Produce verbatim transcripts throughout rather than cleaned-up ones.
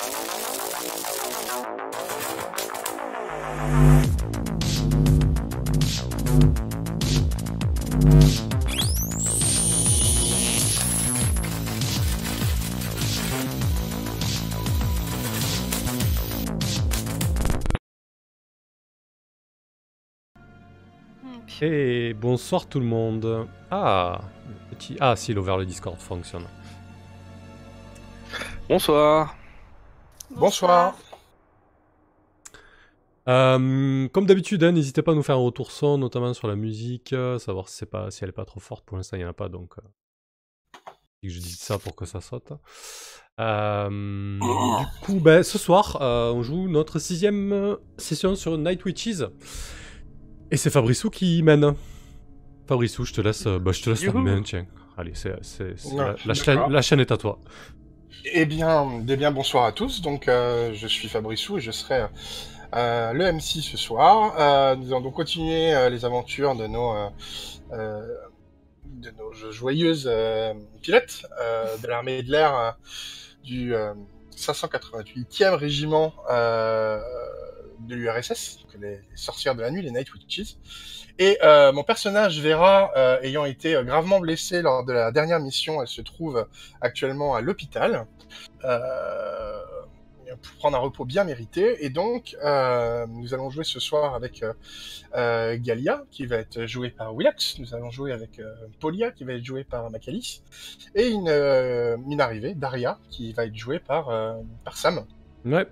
Et bonsoir tout le monde. Ah, petit... ah si, l'over le Discord fonctionne. Bonsoir. Bonsoir. Euh, comme d'habitude, hein, n'hésitez pas à nous faire un retour son, notamment sur la musique, euh, savoir si, c'est pas, si elle est pas trop forte. Pour l'instant, il n'y en a pas, donc euh, je dis ça pour que ça saute. Euh, du coup, ben, ce soir, euh, on joue notre sixième session sur Night Witches. Et c'est Fabrissou qui mène. Fabrissou, je te laisse, euh, bah, je te laisse la main, tiens. Allez, c'est, c'est, c'est, Non, la, la, chaîne, la chaîne est à toi. Eh bien, eh bien, bonsoir à tous. Donc, euh, je suis Fabrissou et je serai euh, le M C ce soir. Euh, nous allons donc continuer euh, les aventures de nos, euh, euh, de nos joyeuses euh, pilotes euh, de l'armée de l'air euh, du euh, cinq cent quatre-vingt-huitième régiment euh, de l'U R S S, donc les, les sorcières de la nuit, les Night Witches. Et euh, mon personnage Vera, euh, ayant été gravement blessée lors de la dernière mission, elle se trouve actuellement à l'hôpital euh, pour prendre un repos bien mérité. Et donc, euh, nous allons jouer ce soir avec euh, euh, Galia, qui va être jouée par Willax. Nous allons jouer avec euh, Polia, qui va être jouée par Macalis. Et une, euh, une arrivée, Daria, qui va être jouée par, euh, par Sam. Ouais.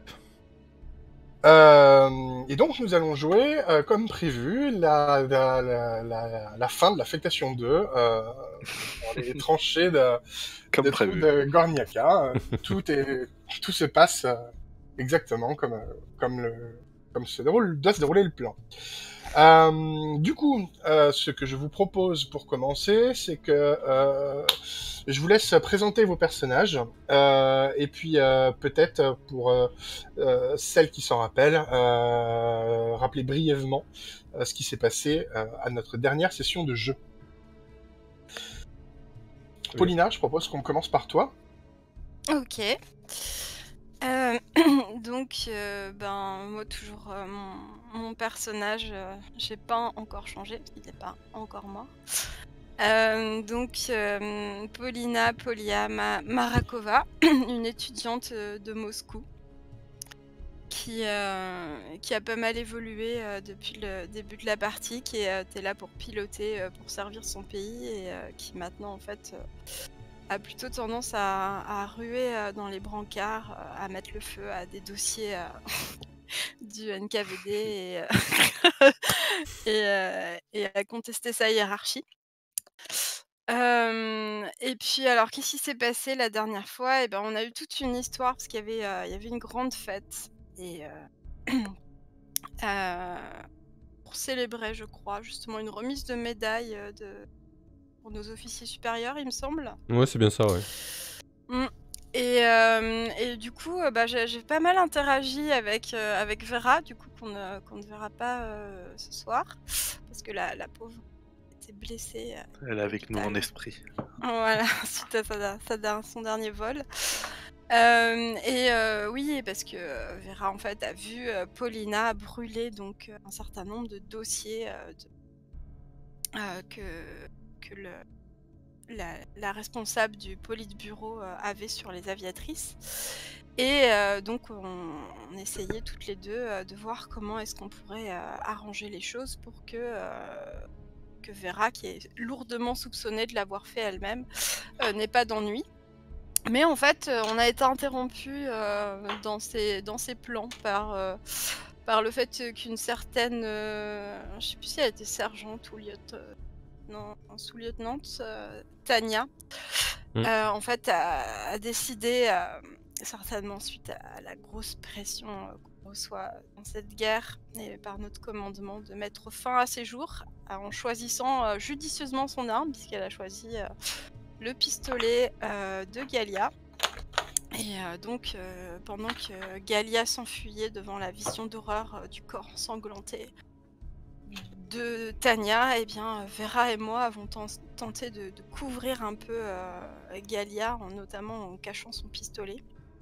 Euh, et donc nous allons jouer, euh, comme prévu, la, la, la, la, la fin de l'affectation deux, euh, dans les tranchées de, comme de, prévu. de Gorniaka. tout, est, tout se passe euh, exactement comme, euh, comme, le, comme se déroule, doit se dérouler le plan. Euh, du coup, euh, ce que je vous propose pour commencer, c'est que euh, je vous laisse présenter vos personnages, euh, et puis euh, peut-être pour euh, euh, celles qui s'en rappellent, euh, rappeler brièvement euh, ce qui s'est passé euh, à notre dernière session de jeu. Oui. Paulina, je propose qu'on commence par toi. Ok. Euh, donc, euh, ben, moi, toujours, euh, mon, mon personnage, euh, j'ai pas encore changé, il n'est pas encore mort. Euh, donc, euh, Paulina Polia Ma- Marakova, une étudiante de Moscou, qui, euh, qui a pas mal évolué euh, depuis le début de la partie, qui était euh, là pour piloter, euh, pour servir son pays, et euh, qui maintenant, en fait... Euh, a plutôt tendance à, à ruer euh, dans les brancards, euh, à mettre le feu à des dossiers euh, du N K V D et, euh, et, euh, et à contester sa hiérarchie. Euh, et puis alors, qu'est-ce qui s'est passé la dernière fois? Eh ben, on a eu toute une histoire parce qu'il y avait, euh, il y avait une grande fête et euh, euh, pour célébrer, je crois, justement une remise de médailles euh, de... pour nos officiers supérieurs, il me semble. Ouais, c'est bien ça, ouais. Mmh. Et, euh, et du coup, euh, bah, j'ai, j'ai pas mal interagi avec, euh, avec Vera, du coup, qu'on ne, qu'on ne verra pas euh, ce soir, parce que la, la pauvre était blessée. Euh, Elle est avec nous en esprit. Voilà, suite à sa, sa, son dernier vol. Euh, et euh, oui, parce que Vera, en fait, a vu euh, Paulina brûler donc, euh, un certain nombre de dossiers euh, de, euh, que, que le... La, la responsable du politburo euh, avait sur les aviatrices. Et euh, donc, on, on essayait toutes les deux euh, de voir comment est-ce qu'on pourrait euh, arranger les choses pour que, euh, que Vera, qui est lourdement soupçonnée de l'avoir fait elle-même, euh, n'ait pas d'ennui. Mais en fait, euh, on a été interrompu euh, dans, ses, dans ses plans par... Euh, par le fait qu'une certaine... Euh, je sais plus si elle était sergente ou lieutenant... Non, sous-lieutenante euh, Tania, mmh. euh, en fait, a, a décidé, euh, certainement suite à la grosse pression euh, qu'on reçoit dans cette guerre et par notre commandement, de mettre fin à ses jours euh, en choisissant euh, judicieusement son arme, puisqu'elle a choisi euh, le pistolet euh, de Galia. Et euh, donc, euh, pendant que Galia s'enfuyait devant la vision d'horreur euh, du corps ensanglanté de Tania, eh bien, Vera et moi avons tenté de, de couvrir un peu euh, Galia, en, notamment en cachant son pistolet.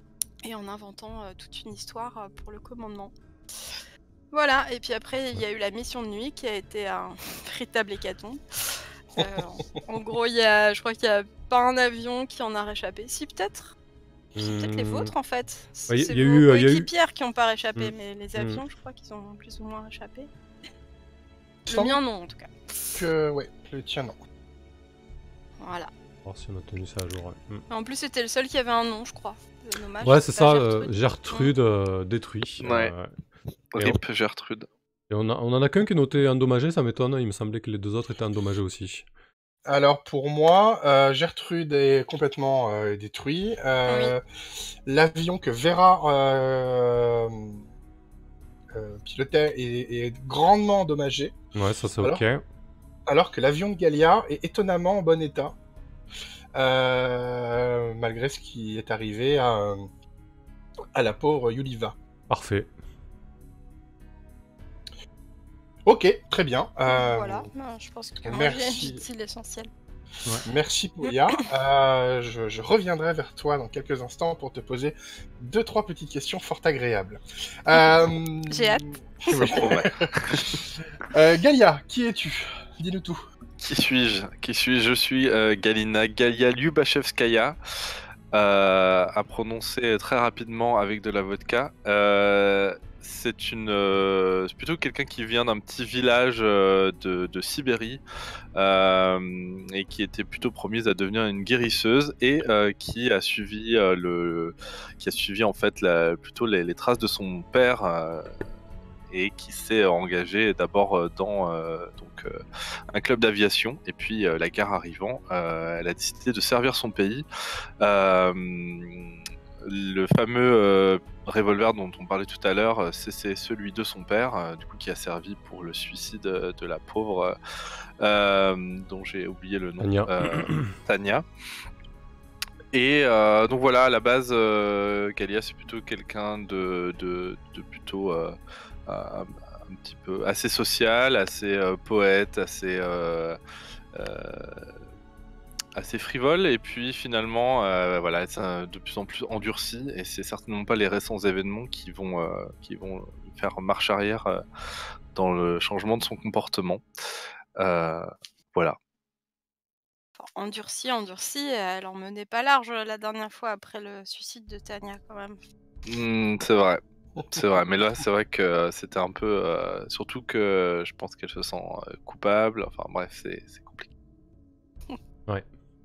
et en inventant euh, toute une histoire euh, pour le commandement. Voilà, et puis après il y a eu la mission de nuit qui a été un véritable hécatombe. Euh, en, en gros, il y a, je crois qu'il n'y a pas un avion qui en a réchappé. Si, peut-être. C'est peut-être les Hmm. vôtres en fait. Ouais, y- C'est y a vos eu, euh, y a eu- coéquipières qui n'ont pas réchappé, Mm. mais les Mm. avions, je crois qu'ils ont plus ou moins réchappé. Le Semble mien, non, en tout cas. que, ouais, le tien, non. Voilà. voir si on a tenu ça à jour. Ouais, Mm. En plus, c'était le seul qui avait un nom, je crois. C'est dommage. Ouais, c'est pas ça, euh, Gertrude. Gertrude euh, détruit. Ouais. euh, R I P Gertrude. et on, a, on en a qu'un qui est noté endommagé, ça m'étonne. Il me semblait que les deux autres étaient endommagés aussi. Alors pour moi, euh, Gertrude est complètement euh, détruit. Euh, L'avion que Vera euh, euh, pilotait est, est grandement endommagé, Ouais, ça c'est Alors ok. alors que l'avion de Galia est étonnamment en bon état, euh, malgré ce qui est arrivé à, à la pauvre Yuliva. Parfait. Ok, très bien. Euh, Voilà, non, je pense que moi, merci. j'ai dit l'essentiel. Merci Pouya. Euh, je, je reviendrai vers toi dans quelques instants pour te poser deux trois petites questions fort agréables. Euh, J'ai hâte. Je me promets. euh, Galia, qui es-tu? Dis-nous tout. Qui suis-je Qui suis-je Je suis euh, Galina Galia Lyubachevskaya, euh, à prononcer très rapidement avec de la vodka. Euh, c'est une, euh, c'est plutôt quelqu'un qui vient d'un petit village euh, de, de Sibérie euh, et qui était plutôt promise à devenir une guérisseuse et euh, qui a suivi euh, le, qui a suivi en fait la, plutôt les, les traces de son père. Euh, et qui s'est engagé d'abord dans euh, donc, euh, un club d'aviation, et puis euh, la guerre arrivant, euh, elle a décidé de servir son pays. Euh, le fameux euh, revolver dont on parlait tout à l'heure, c'est, c'est celui de son père, euh, du coup qui a servi pour le suicide de la pauvre, euh, dont j'ai oublié le nom, Tania. euh, Tania. Et euh, donc voilà, à la base, euh, Galia c'est plutôt quelqu'un de, de, de plutôt euh, un, un petit peu assez social, assez euh, poète, assez euh, euh, assez frivole, et puis finalement, euh, voilà, c'est un- de plus en plus endurci, et c'est certainement pas les récents événements qui vont euh, qui vont faire marche arrière euh, dans le changement de son comportement. Euh, voilà. Endurci, endurci, elle en menait pas large la dernière fois après le suicide de Tania, quand même. Hmm, c'est vrai. C'est vrai, mais là c'est vrai que c'était un peu... euh, surtout que je pense qu'elle se sent euh, coupable, enfin bref, c'est, c'est compliqué. Ouais.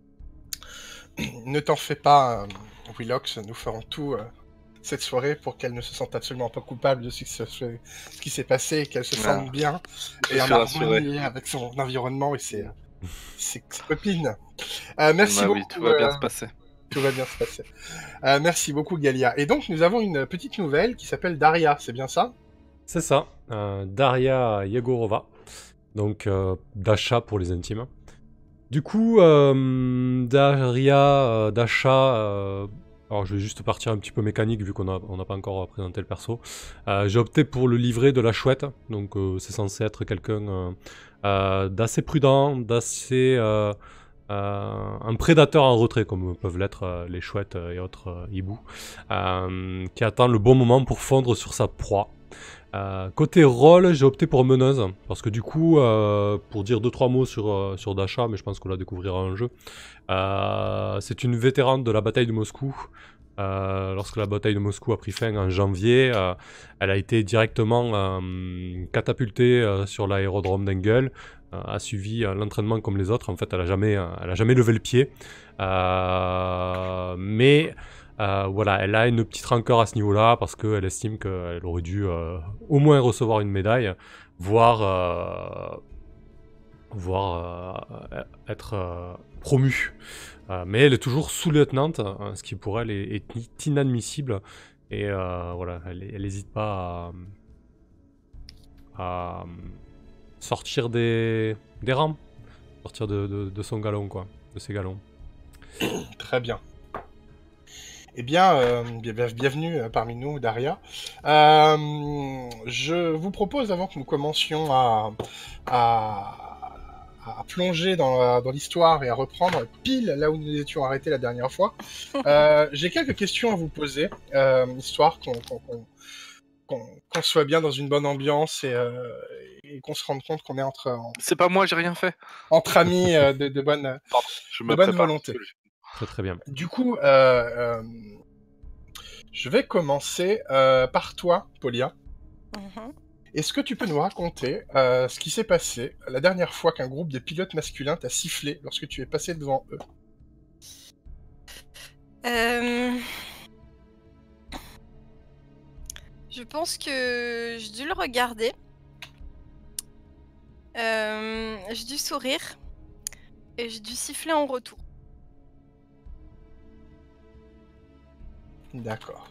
Ne t'en fais pas, euh, Willox, nous ferons tout euh, cette soirée pour qu'elle ne se sente absolument pas coupable de ce qui, se, ce qui s'est passé, et qu'elle se Ah. sente bien Je et en suis rassuré. harmonie avec son environnement et ses, ses, ses copines. Euh, merci Bah beaucoup. oui, tout va bien euh, se passer. Tout va bien se passer. Euh, merci beaucoup, Galia. Et donc, nous avons une petite nouvelle qui s'appelle Daria, c'est bien ça? C'est ça. euh, Daria Yegorova. Donc, euh, Dasha pour les intimes. Du coup, euh, Daria, euh, Dasha. euh, alors, je vais juste partir un petit peu mécanique vu qu'on n'a on n'a pas encore présenté le perso. Euh, j'ai opté pour le livret de la chouette. Donc, euh, c'est censé être quelqu'un euh, euh, d'assez prudent, d'assez. Euh, euh, un prédateur en retrait, comme peuvent l'être euh, les chouettes euh, et autres euh, hiboux, euh, qui attend le bon moment pour fondre sur sa proie. Euh, côté rôle, j'ai opté pour meneuse, parce que du coup, euh, pour dire deux trois mots sur, euh, sur Dasha, mais je pense qu'on la découvrira en jeu, euh, c'est une vétérane de la bataille de Moscou. Euh, lorsque la bataille de Moscou a pris fin en janvier, euh, elle a été directement euh, catapultée euh, sur l'aérodrome d'Engel, euh, a suivi euh, l'entraînement comme les autres. En fait, elle a jamais, euh, elle a jamais levé le pied, euh, mais euh, voilà, elle a une petite rancœur à ce niveau-là parce qu'elle estime qu'elle aurait dû euh, au moins recevoir une médaille, voire, euh, voire euh, être euh, promue. Euh, mais elle est toujours sous-lieutenante, hein, ce qui pour elle est, est inadmissible. Et euh, voilà, elle n'hésite pas à, à sortir des, des rangs, sortir de, de, de son galon, quoi, de ses galons. Très bien. Eh bien, euh, bien- bienvenue euh, parmi nous, Daria. Euh, je vous propose, avant que nous commencions à, à, à, à plonger dans, la- dans l'histoire et à reprendre pile là où nous étions arrêtés la dernière fois. Euh, j'ai quelques questions à vous poser, euh, histoire qu'on qu'on- qu'on- qu'on- qu'on soit bien dans une bonne ambiance et, euh, et qu'on se rende compte qu'on est entre, en- C'est pas moi, j'ai rien fait. entre amis euh, de, de bonne, Pardon, je de me bonne prépare. volonté. Très très bien. Du coup, euh, euh, je vais commencer euh, par toi, Polia. Mhm. Est-ce que tu peux nous raconter euh, ce qui s'est passé la dernière fois qu'un groupe de pilotes masculins t'a sifflé lorsque tu es passé devant eux? Euh, Je pense que j'ai dû le regarder. Euh, J'ai dû sourire. Et j'ai dû siffler en retour. D'accord.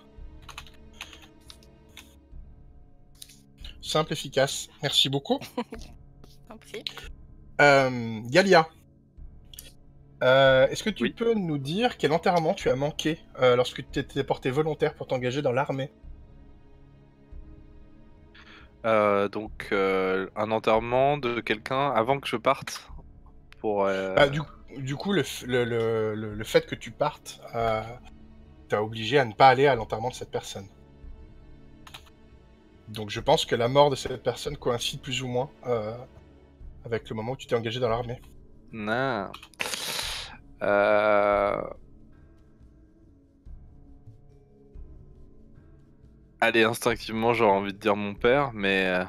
Simple, efficace. Merci beaucoup. Tant pis. Euh, Galia, euh, est-ce que tu Oui. peux nous dire quel enterrement tu as manqué euh, lorsque tu t'étais porté volontaire pour t'engager dans l'armée? Euh, donc, euh, un enterrement de quelqu'un avant que je parte pour. euh, Bah, du, du coup, le, f- le, le, le- le fait que tu partes euh, t'a obligé à ne pas aller à l'enterrement de cette personne. Donc je pense que la mort de cette personne coïncide plus ou moins euh, avec le moment où tu t'es engagé dans l'armée. Non. Euh... Allez, instinctivement, j'aurais envie de dire mon père, mais euh,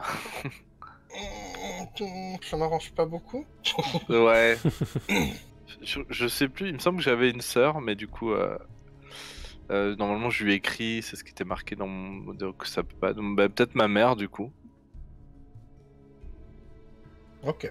Mmh, ça m'arrange pas beaucoup. ouais. je, je sais plus. Il me semble que j'avais une sœur, mais du coup, euh, euh, normalement, je lui ai écrit. C'est ce qui était marqué dans mon. Donc ça peut pas. Donc, bah, peut-être ma mère, du coup. Ok.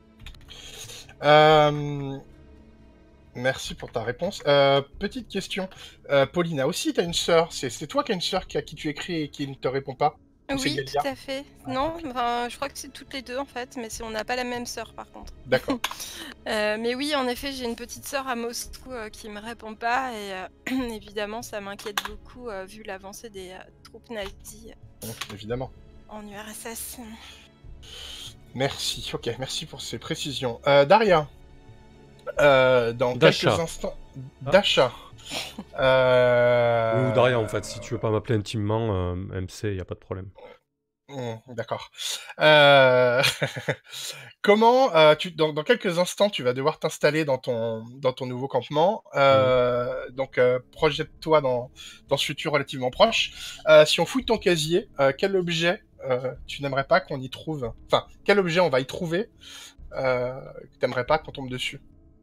Euh, Merci pour ta réponse. Euh, petite question. Euh, Paulina, aussi, t'as une sœur. C'est c'est toi qui as une sœur qui, à qui tu écris et qui ne te répond pas? Ou c'est Oui, Galia? tout à fait. Non, enfin, je crois que c'est toutes les deux en fait, mais c'est- on n'a pas la même sœur par contre. D'accord. Euh, mais oui, en effet, j'ai une petite sœur à Moscou euh, qui me répond pas et euh, évidemment, ça m'inquiète beaucoup euh, vu l'avancée des euh, troupes nazies Mmh, évidemment. en U R S S. Merci. Ok, merci pour ces précisions. Euh, Daria, euh, dans quelques Dasha. instants... Ah. Dasha. Euh... Ou Daria en fait, si tu veux pas m'appeler intimement, euh, M C, y a pas de problème. Hmm, d'accord. Euh, Comment euh, tu dans, dans quelques instants tu vas devoir t'installer dans ton dans ton nouveau campement. Euh, Donc euh, projette-toi dans dans ce futur relativement proche. Euh, si on fouille ton casier, euh, quel objet euh, tu n'aimerais pas qu'on y trouve? Enfin, quel objet on va y trouver euh, que t'aimerais pas qu'on tombe dessus?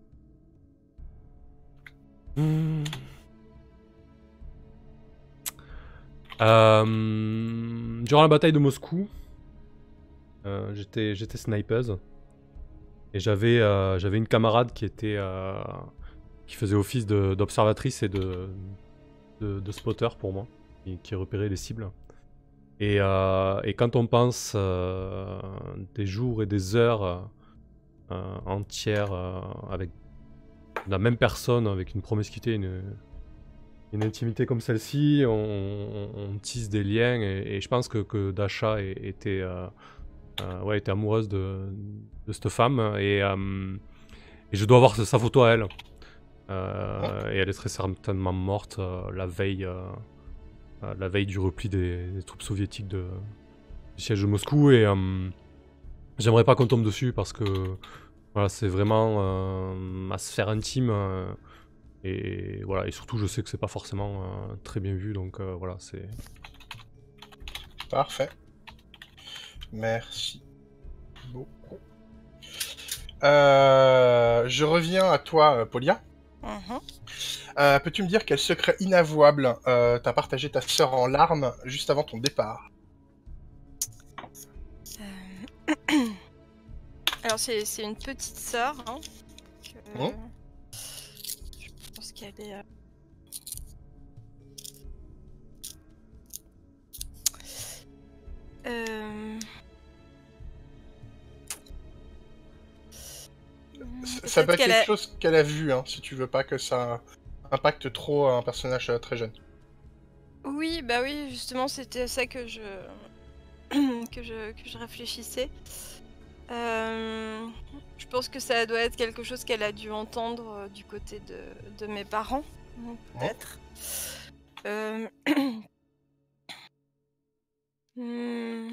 Hmm. Euh, durant la bataille de Moscou, euh, j'étais j'étais snipeuse et j'avais euh, j'avais une camarade qui était euh, qui faisait office de- d'observatrice et de, de de spotter pour moi, et qui repérait les cibles. Et, euh, et quand on pense euh, des jours et des heures euh, entières euh, avec la même personne, avec une promiscuité, une, une intimité comme celle-ci, on, on- on tisse des liens et, et je pense que, que Dasha é- était, euh, euh, ouais, était amoureuse de, de cette femme et, euh, et je dois avoir sa photo à elle. Euh, et elle est très certainement morte euh, la veille, euh, euh, la veille du repli des, des troupes soviétiques de, du siège de Moscou et euh, j'aimerais pas qu'on tombe dessus parce que voilà, c'est vraiment euh, ma sphère intime. euh, Et voilà, et surtout je sais que c'est pas forcément euh, très bien vu, donc euh, voilà, c'est... Parfait. Merci beaucoup. Euh, je reviens à toi, euh, Polia. Mhm. Euh, peux-tu me dire quel secret inavouable euh, t'as partagé ta sœur en larmes juste avant ton départ? Euh, Alors c'est c'est une petite sœur. Hein, que- Mhm. Je pense qu'elle est. euh, euh, Ça, ça peut Peut-être être qu'elle quelque a. chose qu'elle a vu, hein, si tu veux pas que ça impacte trop un personnage euh, très jeune. Oui, bah oui, justement, c'était à ça que je que je que je réfléchissais. Euh, je pense que ça doit être quelque chose qu'elle a dû entendre euh, du côté de, de mes parents, hein, peut-être. Euh, hmm,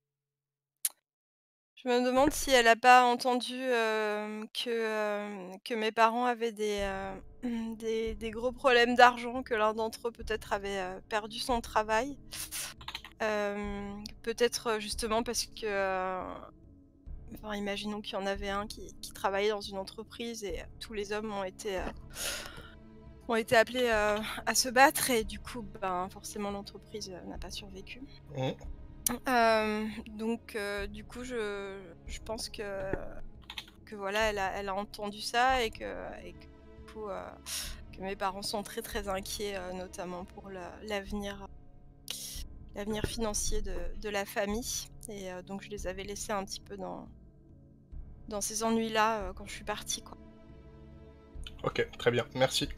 Je me demande si elle n'a pas entendu euh, que, euh, que mes parents avaient des, euh, des, des gros problèmes d'argent, que l'un d'entre eux peut-être avait euh, perdu son travail. Euh, peut-être euh, justement parce que, euh, enfin, imaginons qu'il y en avait un qui, qui travaillait dans une entreprise et euh, tous les hommes ont été, euh, ont été appelés euh, à se battre et du coup, ben, forcément l'entreprise euh, n'a pas survécu. Mhm. Euh, donc, euh, du coup, je, je pense que, que voilà, elle a, elle a entendu ça et que, et que, du coup, euh, que mes parents sont très très inquiets, euh, notamment pour la- l'avenir, l'avenir financier de, de la famille. Et euh, donc, je les avais laissés un petit peu dans, dans ces ennuis-là euh, quand je suis partie, quoi. Ok, très bien, merci.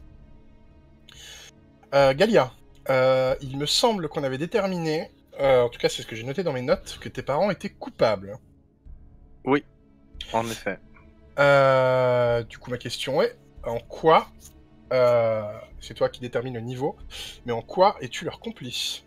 Euh, Galia, euh, il me semble qu'on avait déterminé, euh, en tout cas c'est ce que j'ai noté dans mes notes, que tes parents étaient coupables. Oui, en effet. Euh, du coup, ma question est, en quoi, euh, c'est toi qui détermine le niveau, mais en quoi es-tu leur complice?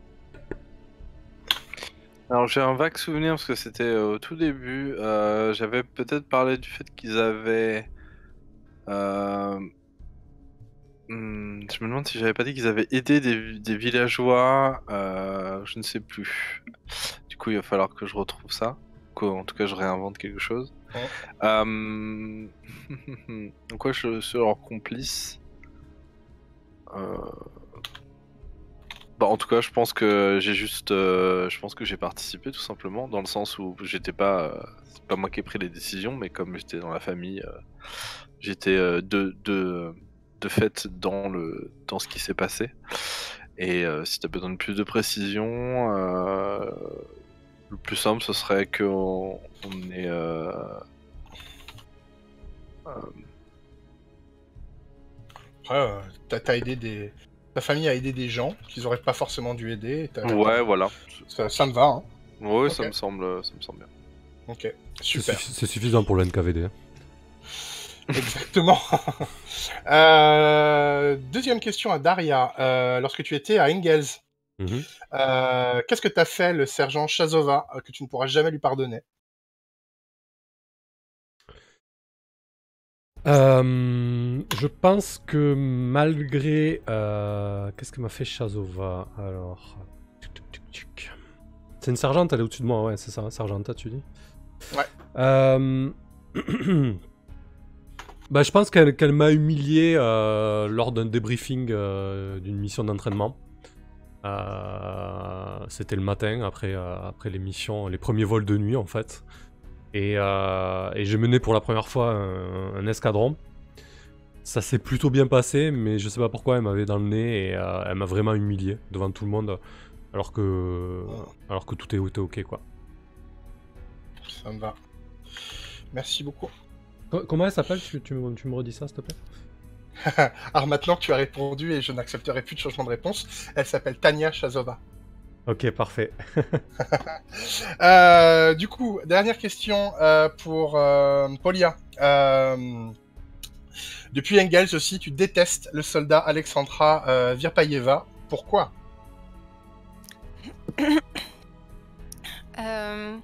Alors j'ai un vague souvenir parce que c'était euh, au tout début. euh, J'avais peut-être parlé du fait qu'ils avaient. euh, hmm, je me demande si j'avais pas dit qu'ils avaient aidé des, des villageois. euh, je ne sais plus. Du coup, il va falloir que je retrouve ça. Qu'en tout cas, je réinvente quelque chose. Ouais. Euh... Donc, quoi, je suis leur complice. Euh... Bah, en tout cas, je pense que j'ai juste, euh, je pense que j'ai participé tout simplement, dans le sens où j'étais pas, euh, c'est pas moi qui ai pris les décisions, mais comme j'étais dans la famille, euh, j'étais euh, de, de, de fait dans le, dans ce qui s'est passé. Et euh, si t'as besoin de plus de précision, euh, le plus simple, ce serait qu'on on ait, euh, euh, Après, euh, t'as, t'as aidé des... Ta famille a aidé des gens qu'ils auraient pas forcément dû aider. Et t'as- ouais, voilà. ça, ça me va, hein. Ouais, Ok. ça me semble, ça me semble bien. Ok, C'est super. suffi- c'est suffisant pour le N K V D. hein. Exactement. Euh, deuxième question à Daria. Euh, lorsque tu étais à Engels, Mhm. euh, qu'est-ce que t'as fait le sergent Chazova euh, que tu ne pourras jamais lui pardonner? Euh, je pense que malgré... euh, Qu'est-ce que m'a fait Chazova? Alors... Tuc, tuc, tuc, tuc. C'est une sergente, elle est au-dessus de moi, ouais, c'est ça, sergente, tu dis? Ouais. Euh... bah, je pense qu'elle qu'elle m'a humilié euh, lors d'un débriefing euh, d'une mission d'entraînement. Euh, C'était le matin, après, euh, après les missions, les premiers vols de nuit en fait. Et, euh, et j'ai mené pour la première fois un, un escadron. Ça s'est plutôt bien passé, mais je sais pas pourquoi elle m'avait dans le nez et euh, elle m'a vraiment humilié devant tout le monde, alors que, alors que tout était ok quoi. Ça me va. Merci beaucoup. Co- Comment elle s'appelle? tu, tu, me, tu me redis ça s'il te plaît? Alors maintenant que tu as répondu et je n'accepterai plus de changement de réponse, elle s'appelle Tania Chazova. Ok, parfait. Euh, du coup, dernière question euh, pour euh, Polia. Euh, depuis Engels aussi, tu détestes le soldat Alexandra euh, Virpaïeva. Pourquoi? Euh,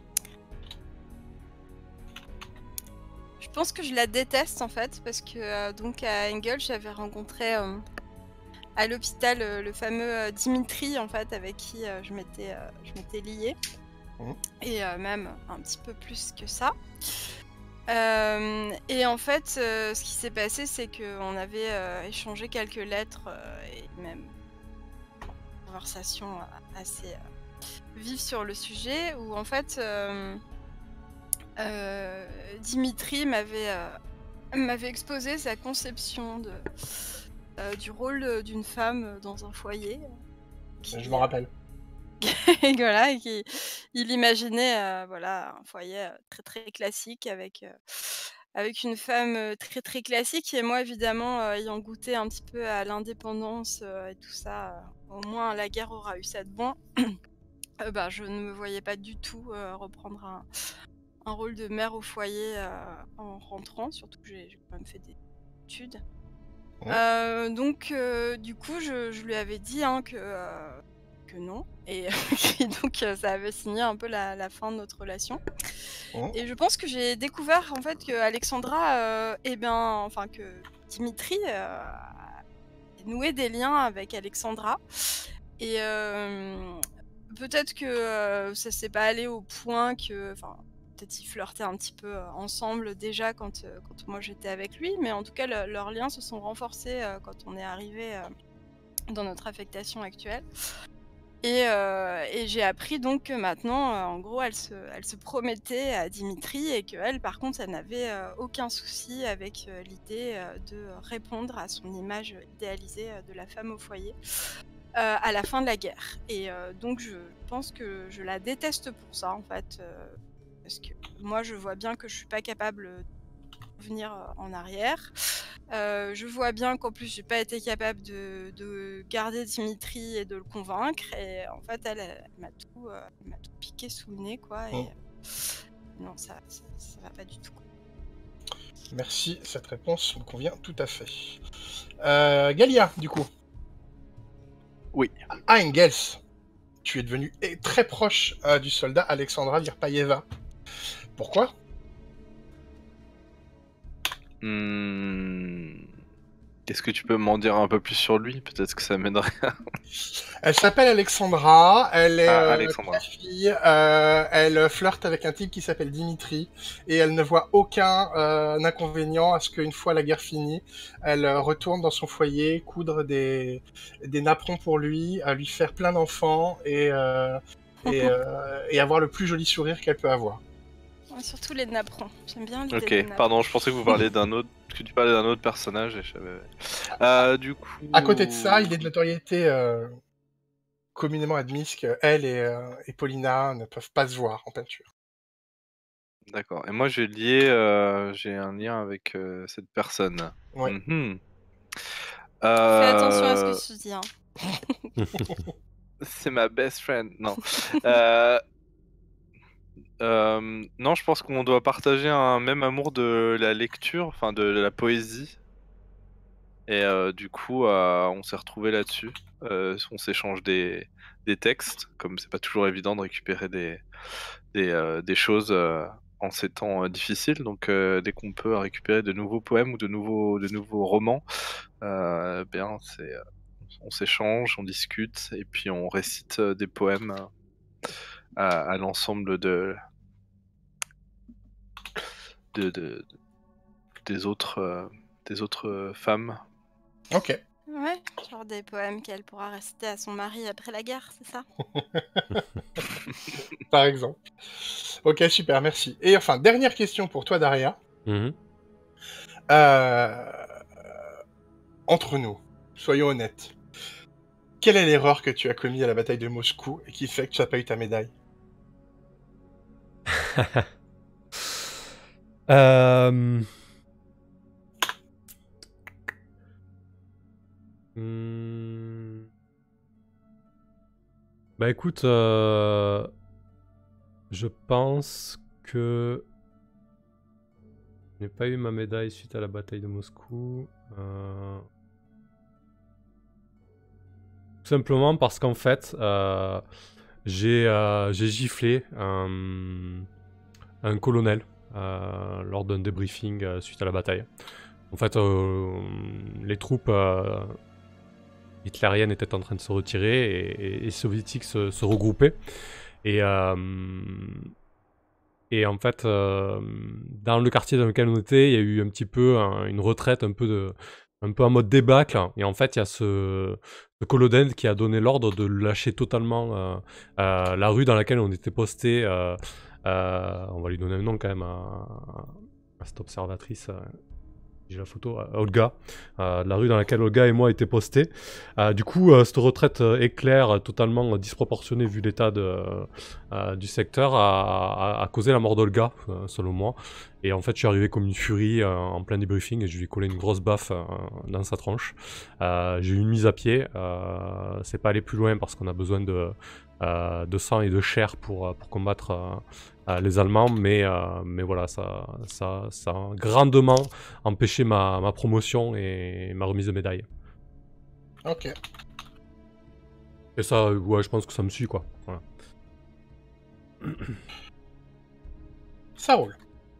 Je pense que je la déteste en fait parce que euh, donc à Engels j'avais rencontré euh, à l'hôpital euh, le fameux euh, Dimitri en fait avec qui euh, je m'étais euh, je m'étais liée Mhm. et euh, même un petit peu plus que ça. Euh, et en fait euh, ce qui s'est passé c'est qu'on avait euh, échangé quelques lettres euh, et même une conversation euh, assez euh, vive sur le sujet où en fait euh, euh, Dimitri m'avait euh, m'avait exposé sa conception de, euh, du rôle euh, d'une femme dans un foyer. euh, qui- Je m'en rappelle. et voilà, et qui, il imaginait euh, voilà, un foyer euh, très très classique avec, euh, avec une femme euh, très très classique. Et moi, évidemment, euh, ayant goûté un petit peu à l'indépendance euh, et tout ça, euh, au moins la guerre aura eu ça de bon. Euh, bah, je ne me voyais pas du tout euh, reprendre un, un rôle de mère au foyer euh, en rentrant, surtout que j'ai j'ai quand même fait des études. Ouais. Euh, donc, euh, du coup, je, je lui avais dit hein, que, euh, que non. Et, et donc, euh, ça avait signé un peu la, la fin de notre relation. Ouais. Et je pense que j'ai découvert en fait que Alexandra, euh, eh bien, enfin que Dimitri euh, a noué des liens avec Alexandra. Et euh, peut-être que euh, ça s'est pas allé au point que, enfin, peut-être ils flirtaient un petit peu euh, ensemble déjà quand, euh, quand moi j'étais avec lui, mais en tout cas le- leurs liens se sont renforcés euh, quand on est arrivé euh, dans notre affectation actuelle. Et, euh, et j'ai appris donc que maintenant, euh, en gros, elle se, elle se promettait à Dimitri et qu'elle, par contre, elle n'avait euh, aucun souci avec euh, l'idée euh, de répondre à son image idéalisée euh, de la femme au foyer euh, à la fin de la guerre. Et euh, donc, je pense que je la déteste pour ça, en fait, euh, parce que moi, je vois bien que je suis pas capable de revenir euh, en arrière. Euh, je vois bien qu'en plus, j'ai pas été capable de, de garder Dimitri et de le convaincre. Et en fait, elle, elle, elle m'a tout, euh, elle m'a tout piqué sous le nez, quoi. Et Mm. euh, non, ça, ça, ça va pas du tout. Quoi. Merci, cette réponse me convient tout à fait. Euh, Galia, du coup. Oui. Ah, Engels, tu es devenu eh, très proche euh, du soldat Alexandra Virpayeva. Pourquoi? Hmm. Est-ce que tu peux m'en dire un peu plus sur lui? Peut-être que ça m'aiderait. Elle s'appelle Alexandra, elle est Ah, euh, Alexandra. très fille, euh, elle flirte avec un type qui s'appelle Dimitri, et elle ne voit aucun euh, inconvénient à ce qu'une fois la guerre finie, elle euh, retourne dans son foyer, coudre des, des napperons pour lui, à lui faire plein d'enfants, et, euh, et, euh, et avoir le plus joli sourire qu'elle peut avoir. Ouais, surtout les napperons. J'aime bien l'idée Ok, des napperons. pardon, je pensais que vous parliez d'un autre, que tu parlais d'un autre personnage et je savais. Euh, du coup. À côté de ça, il est de notoriété euh, communément admise qu'elle et, euh, et Paulina ne peuvent pas se voir en peinture. D'accord. Et moi, j'ai lié, euh, j'ai un lien avec euh, cette personne. Ouais. Mhm. Fais attention à ce Euh, que tu dis. Hein. C'est ma best friend. Non. euh... euh, Non, je pense qu'on doit partager un même amour de la lecture, enfin de la poésie. Et euh, du coup, euh, on s'est retrouvés là-dessus. Euh, on s'échange des, des textes, comme c'est pas toujours évident de récupérer des, des, euh, des choses euh, en ces temps euh, difficiles. Donc, euh, dès qu'on peut récupérer de nouveaux poèmes ou de nouveaux, de nouveaux romans, euh, bien, c'est, euh, on s'échange, on discute, et puis on récite euh, des poèmes euh, à, à l'ensemble de, de, de- des autres, euh, des autres euh, femmes. Ok. Ouais, genre des poèmes qu'elle pourra réciter à son mari après la guerre, c'est ça? Par exemple. Ok, super, merci. Et enfin, dernière question pour toi, Daria. Mhm. Euh, Entre nous, soyons honnêtes. Quelle est l'erreur que tu as commise à la bataille de Moscou et qui fait que tu n'as pas eu ta médaille? Euh, hmm. Bah écoute, euh, je pense que je n'ai pas eu ma médaille suite à la bataille de Moscou. Euh, Tout simplement parce qu'en fait, euh, j'ai euh, j'ai giflé un, un colonel euh, lors d'un débriefing euh, suite à la bataille. En fait, euh, les troupes euh, hitlériennes étaient en train de se retirer et, et, et soviétiques se, se regroupaient. Et, euh, et en fait, euh, dans le quartier dans lequel on était, il y a eu un petit peu un, une retraite un peu, de, un peu en mode débâcle. Et en fait, il y a ce, ce colonel qui a donné l'ordre de lâcher totalement euh, euh, la rue dans laquelle on était posté. Euh, euh, on va lui donner un nom quand même à, à cette observatrice. Euh, j'ai la photo, euh, Olga, euh, la rue dans laquelle Olga et moi étaient postés. Euh, du coup, euh, cette retraite euh, éclair, euh, totalement euh, disproportionnée vu l'état de, euh, du secteur, a, a, a causé la mort d'Olga, euh, selon moi. Et en fait, je suis arrivé comme une furie euh, en plein débriefing et je lui ai collé une grosse baffe euh, dans sa tronche. Euh, j'ai eu une mise à pied. Euh, c'est pas aller plus loin parce qu'on a besoin de, euh, de sang et de chair pour, pour combattre euh, euh, les Allemands. Mais, euh, mais voilà, ça, ça, ça a grandement empêché ma, ma promotion et ma remise de médaille. Ok. Et ça, ouais, je pense que ça me suit, quoi. Voilà. Ça roule.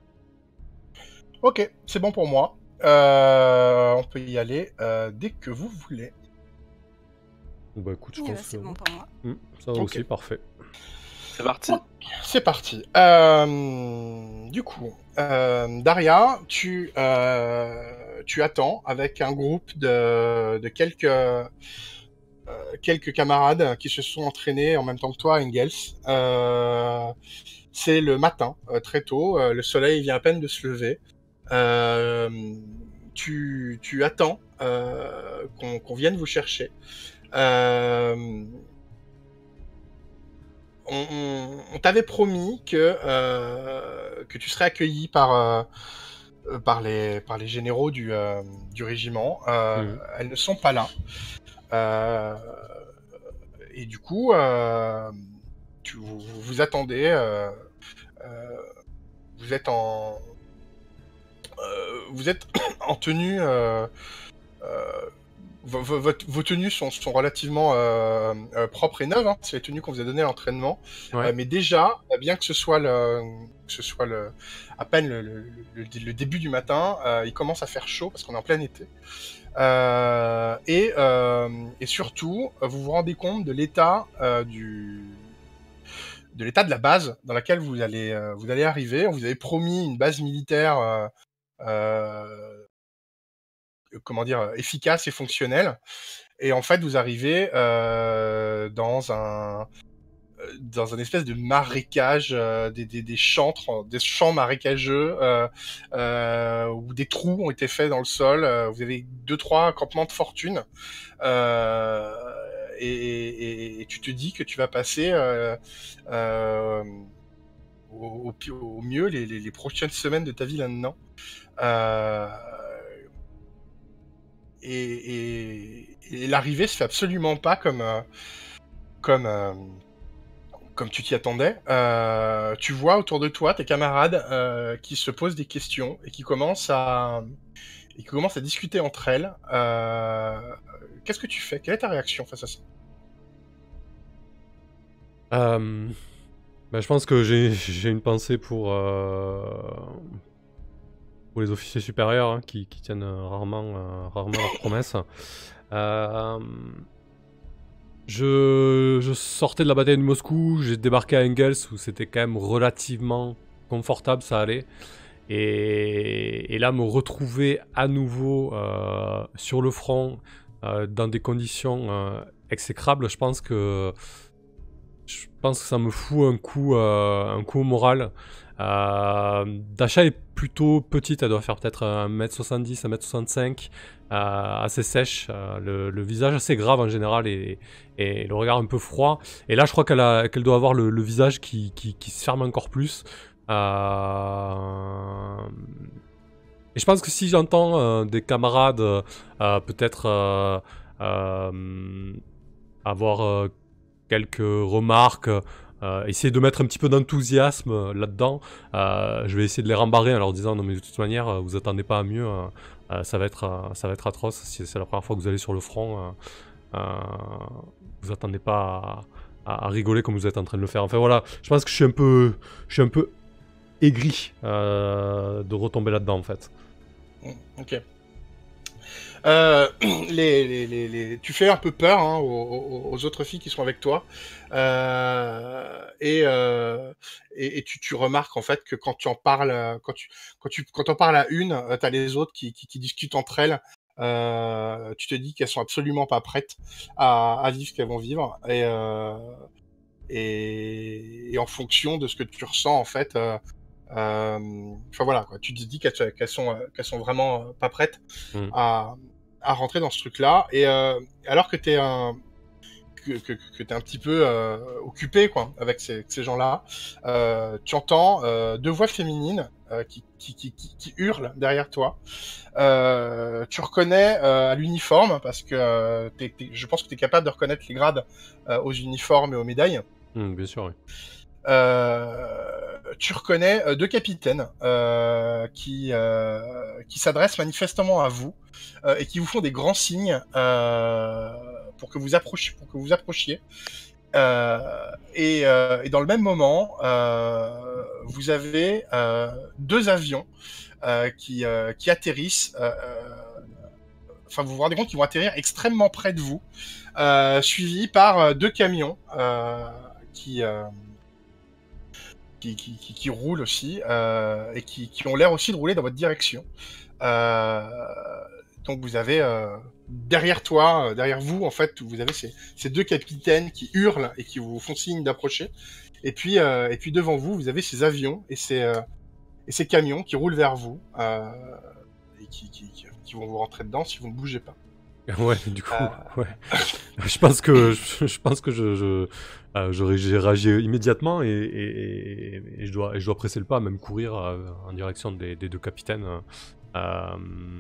Ok, c'est bon pour moi. Euh, on peut y aller euh, dès que vous voulez. Bah écoute, je Eh ben, pense c'est que... bon pour moi. Hmm, ça Ok. aussi, parfait. C'est parti. C'est parti. Euh, du coup, euh, Daria, tu, euh, tu attends avec un groupe de, de quelques, euh, quelques camarades qui se sont entraînés en même temps que toi à Engels. Euh, c'est le matin, euh, très tôt. Euh, le soleil vient à peine de se lever. Euh, tu, tu attends euh, qu'on qu'on vienne vous chercher. Euh, on, on- on t'avait promis que, euh, que tu serais accueilli par, euh, euh, par, les, par les généraux du, euh, du régiment. Euh, Mhm. Elles ne sont pas là. Euh, et du coup, euh, tu, vous, vous attendez. Euh, euh, vous êtes en. euh, vous êtes en tenue. Euh, euh, vos, vos- votre- vos tenues sont, sont relativement euh, euh, propres et neuves. Hein. C'est les tenues qu'on vous a données à l'entraînement. Ouais. Euh, mais déjà, bien que ce soit le, que ce soit le, à peine le, le- le- le début du matin, euh, il commence à faire chaud parce qu'on est en plein été. Euh, et, euh, et surtout, vous vous rendez compte de l'état euh, du de l'état de la base dans laquelle vous allez euh, vous allez arriver. On vous avait promis une base militaire euh, euh, comment dire efficace et fonctionnelle. Et en fait, vous arrivez euh, dans un dans un espèce de marécage, euh, des, des, des champs, des champs marécageux euh, euh, où des trous ont été faits dans le sol. Euh, vous avez deux trois campements de fortune euh, et, et, et tu te dis que tu vas passer euh, euh, au, au, au mieux les, les, les prochaines semaines de ta vie là-dedans. Euh, et, et, et l'arrivée se fait absolument pas comme euh, comme euh, comme tu t'y attendais. Euh, tu vois autour de toi tes camarades euh, qui se posent des questions et qui commencent à et qui commencent à discuter entre elles. Euh, Qu'est-ce que tu fais? Quelle est ta réaction face à ça? Euh, bah, je pense que j'ai j'ai une pensée pour, euh, pour les officiers supérieurs hein, qui, qui tiennent euh, rarement, euh, rarement leurs promesses. Euh, je, je sortais de la bataille de Moscou, j'ai débarqué à Engels où c'était quand même relativement confortable, ça allait. Et, et là, me retrouver à nouveau euh, sur le front euh, dans des conditions euh, exécrables, je pense que je pense que ça me fout un coup, euh, un coup au moral. Euh, Dasha est plutôt petite, elle doit faire peut-être un mètre soixante-dix, un mètre soixante-cinq, euh, assez sèche, euh, le, le visage assez grave en général et, et le regard un peu froid. Et là, je crois qu'elle a- qu'elle doit avoir le, le visage qui, qui, qui se ferme encore plus. Euh... Et je pense que si j'entends euh, des camarades euh, euh, peut-être euh, euh, avoir euh, quelques remarques, euh, essayer de mettre un petit peu d'enthousiasme euh, là-dedans, euh, je vais essayer de les rembarrer en leur disant non mais de toute manière euh, vous attendez pas à mieux, euh, euh, ça va être euh, ça va être atroce si c'est la première fois que vous allez sur le front, euh, euh, vous attendez pas à, à- à rigoler comme vous êtes en train de le faire. Enfin voilà, je pense que je suis un peu je suis un peu aigri euh, de retomber là-dedans en fait. Ok. Euh, les, les, les, les- Tu fais un peu peur hein, aux, aux- aux autres filles qui sont avec toi. Euh, et, euh, et, et tu, tu remarques en fait que quand tu en parles, euh, quand tu, quand tu, quand en parles à une, euh, t'as les autres qui, qui, qui discutent entre elles. Euh, tu te dis qu'elles sont absolument pas prêtes à, à vivre ce qu'elles vont vivre. Et, euh, et, et en fonction de ce que tu ressens en fait. Euh, euh, enfin voilà, quoi. Tu te dis qu'elles qu'elles sont, euh, qu'elles sont vraiment euh, pas prêtes Mm. à, à rentrer dans ce truc-là. Et euh, alors que t'es un, que, que, que tu es un petit peu euh, occupé quoi, avec ces, ces gens-là, euh, tu entends euh, deux voix féminines euh, qui, qui, qui, qui, qui hurlent derrière toi. Euh, tu reconnais euh, à l'uniforme, parce que euh, t'es, t'es, je pense que tu es capable de reconnaître les grades euh, aux uniformes et aux médailles. Mmh, bien sûr, oui. Euh, tu reconnais euh, deux capitaines euh, qui, euh, qui s'adressent manifestement à vous euh, et qui vous font des grands signes euh, pour que vous approchiez. Pour que vous approchiez. Euh, et, euh, et dans le même moment, euh, vous avez euh, deux avions euh, qui, euh, qui atterrissent. Euh, Enfin, vous vous rendez compte qu'ils vont atterrir extrêmement près de vous, euh, suivis par euh, deux camions euh, qui, euh, qui, qui, qui, qui roulent aussi euh, et qui, qui ont l'air aussi de rouler dans votre direction. Euh, donc vous avez euh, derrière toi, euh, derrière vous en fait, vous avez ces, ces deux capitaines qui hurlent et qui vous font signe d'approcher. Et puis, euh, et puis devant vous, vous avez ces avions et ces, euh, et ces camions qui roulent vers vous euh, et qui, qui, qui, qui vont vous rentrer dedans si vous ne bougez pas. Ouais, du coup, Euh, ouais. Je pense que je, je pense que je, je euh, j'aurais j'ai réagi immédiatement et, et, et, et je dois et je dois presser le pas, même courir euh, en direction des, des deux capitaines euh,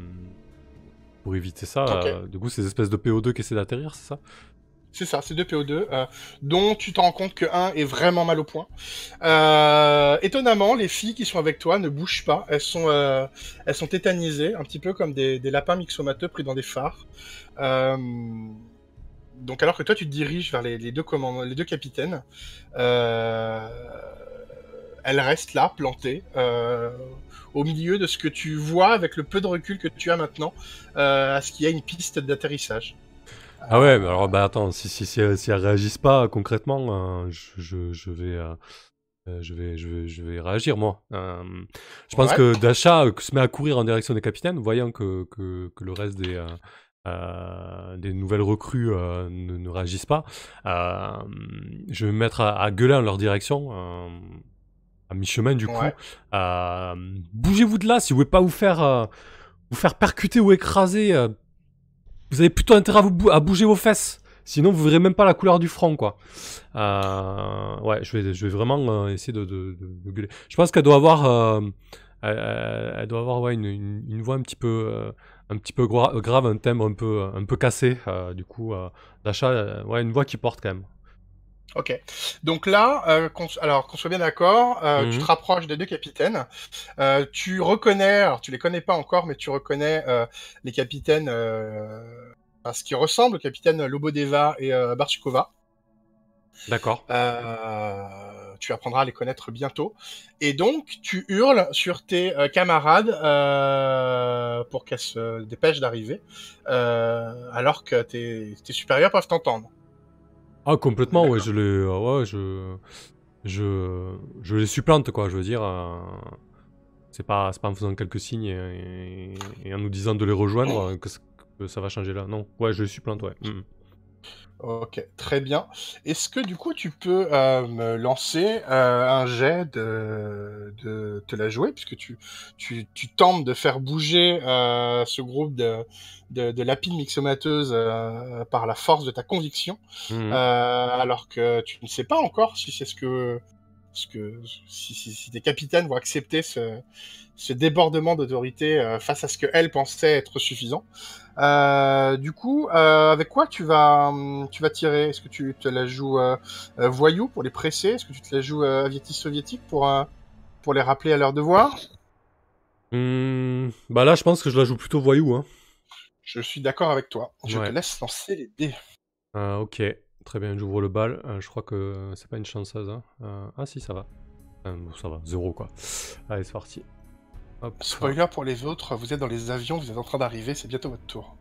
pour éviter ça. Ok. Euh, du coup, ces espèces de P O deux qui essaient d'atterrir, c'est ça? C'est ça, c'est deux P O deux, euh, dont tu te rends compte que un est vraiment mal au point. Euh, étonnamment, les filles qui sont avec toi ne bougent pas. Elles sont, euh, elles sont tétanisées, un petit peu comme des, des lapins myxomateux pris dans des phares. Euh, donc alors que toi, tu te diriges vers les, les, deux, command... les deux capitaines, euh, elles restent là, plantées, euh, au milieu de ce que tu vois avec le peu de recul que tu as maintenant, euh, à ce qu'il y a une piste d'atterrissage. Ah ouais, mais alors bah attends, si si si, si, si elles réagissent pas concrètement, euh, je, je je vais euh, je vais je vais je vais réagir moi. Euh, je pense Ouais. que Dasha euh, se met à courir en direction des capitaines, voyant que que, que le reste des euh, euh, des nouvelles recrues euh, ne, ne réagissent pas. Euh, je vais me mettre à, à gueuler en leur direction. Euh, à mi-chemin du coup. Ouais. Euh, bougez-vous de là si vous voulez pas vous faire euh, vous faire percuter ou écraser. Euh, vous avez plutôt intérêt à, vous bou- à bouger vos fesses. Sinon, vous verrez même pas la couleur du front, quoi. Euh, ouais, je vais, je vais vraiment euh, essayer de, de, de, de gueuler. Je pense qu'elle doit avoir, euh, elle, elle doit avoir ouais, une, une, une voix un petit peu, euh, un petit peu gra- grave, un timbre un peu, un peu cassé. Euh, du coup, euh, Dasha, euh, ouais, une voix qui porte quand même. Ok. Donc là, euh, qu'on, alors qu'on soit bien d'accord, euh, Mhm. tu te rapproches des deux capitaines. Euh, tu reconnais, alors tu les connais pas encore, mais tu reconnais euh, les capitaines, euh, à ce qui ressemble, le capitaine Lobodeva et euh, Barchikova. D'accord. Euh, tu apprendras à les connaître bientôt. Et donc, tu hurles sur tes euh, camarades euh, pour qu'elles se dépêchent d'arriver, euh, alors que tes, tes supérieurs peuvent t'entendre. Ah, complètement, ouais, D'accord. je les, euh, ouais, je, je, je les supplante, quoi. Je veux dire, euh, c'est pas, c'est pas en faisant quelques signes et, et- et en nous disant de les rejoindre euh, que, c- que ça va changer là. Non, ouais, je les supplante, ouais. Mhm. Ok, très bien. Est-ce que du coup tu peux euh, me lancer euh, un jet de, de te la jouer, puisque tu, tu, tu tentes de faire bouger euh, ce groupe de, de, de lapines mixomateuses euh, par la force de ta conviction, Mhm. euh, alors que tu ne sais pas encore si c'est ce que, ce que si, si, si tes capitaines vont accepter ce, ce débordement d'autorité euh, face à ce qu'elles pensaient être suffisant. Euh, du coup, euh, avec quoi tu vas, hum, tu vas tirer? Est-ce que tu te la joues euh, euh, voyou pour les presser? Est-ce que tu te la joues euh, aviatis soviétique pour, euh, pour les rappeler à leur devoir? Hmm, bah là, je pense que je la joue plutôt voyou, hein. Je suis d'accord avec toi. Je te Ouais. laisse lancer les dés. Euh, ok, très bien, j'ouvre le bal. Euh, je crois que c'est pas une chanceuse, hein. Euh, ah si, ça va. Euh, bon, ça va, zéro quoi. Allez, c'est parti. Hop. Spoiler pour les autres, vous êtes dans les avions, vous êtes en train d'arriver, c'est bientôt votre tour.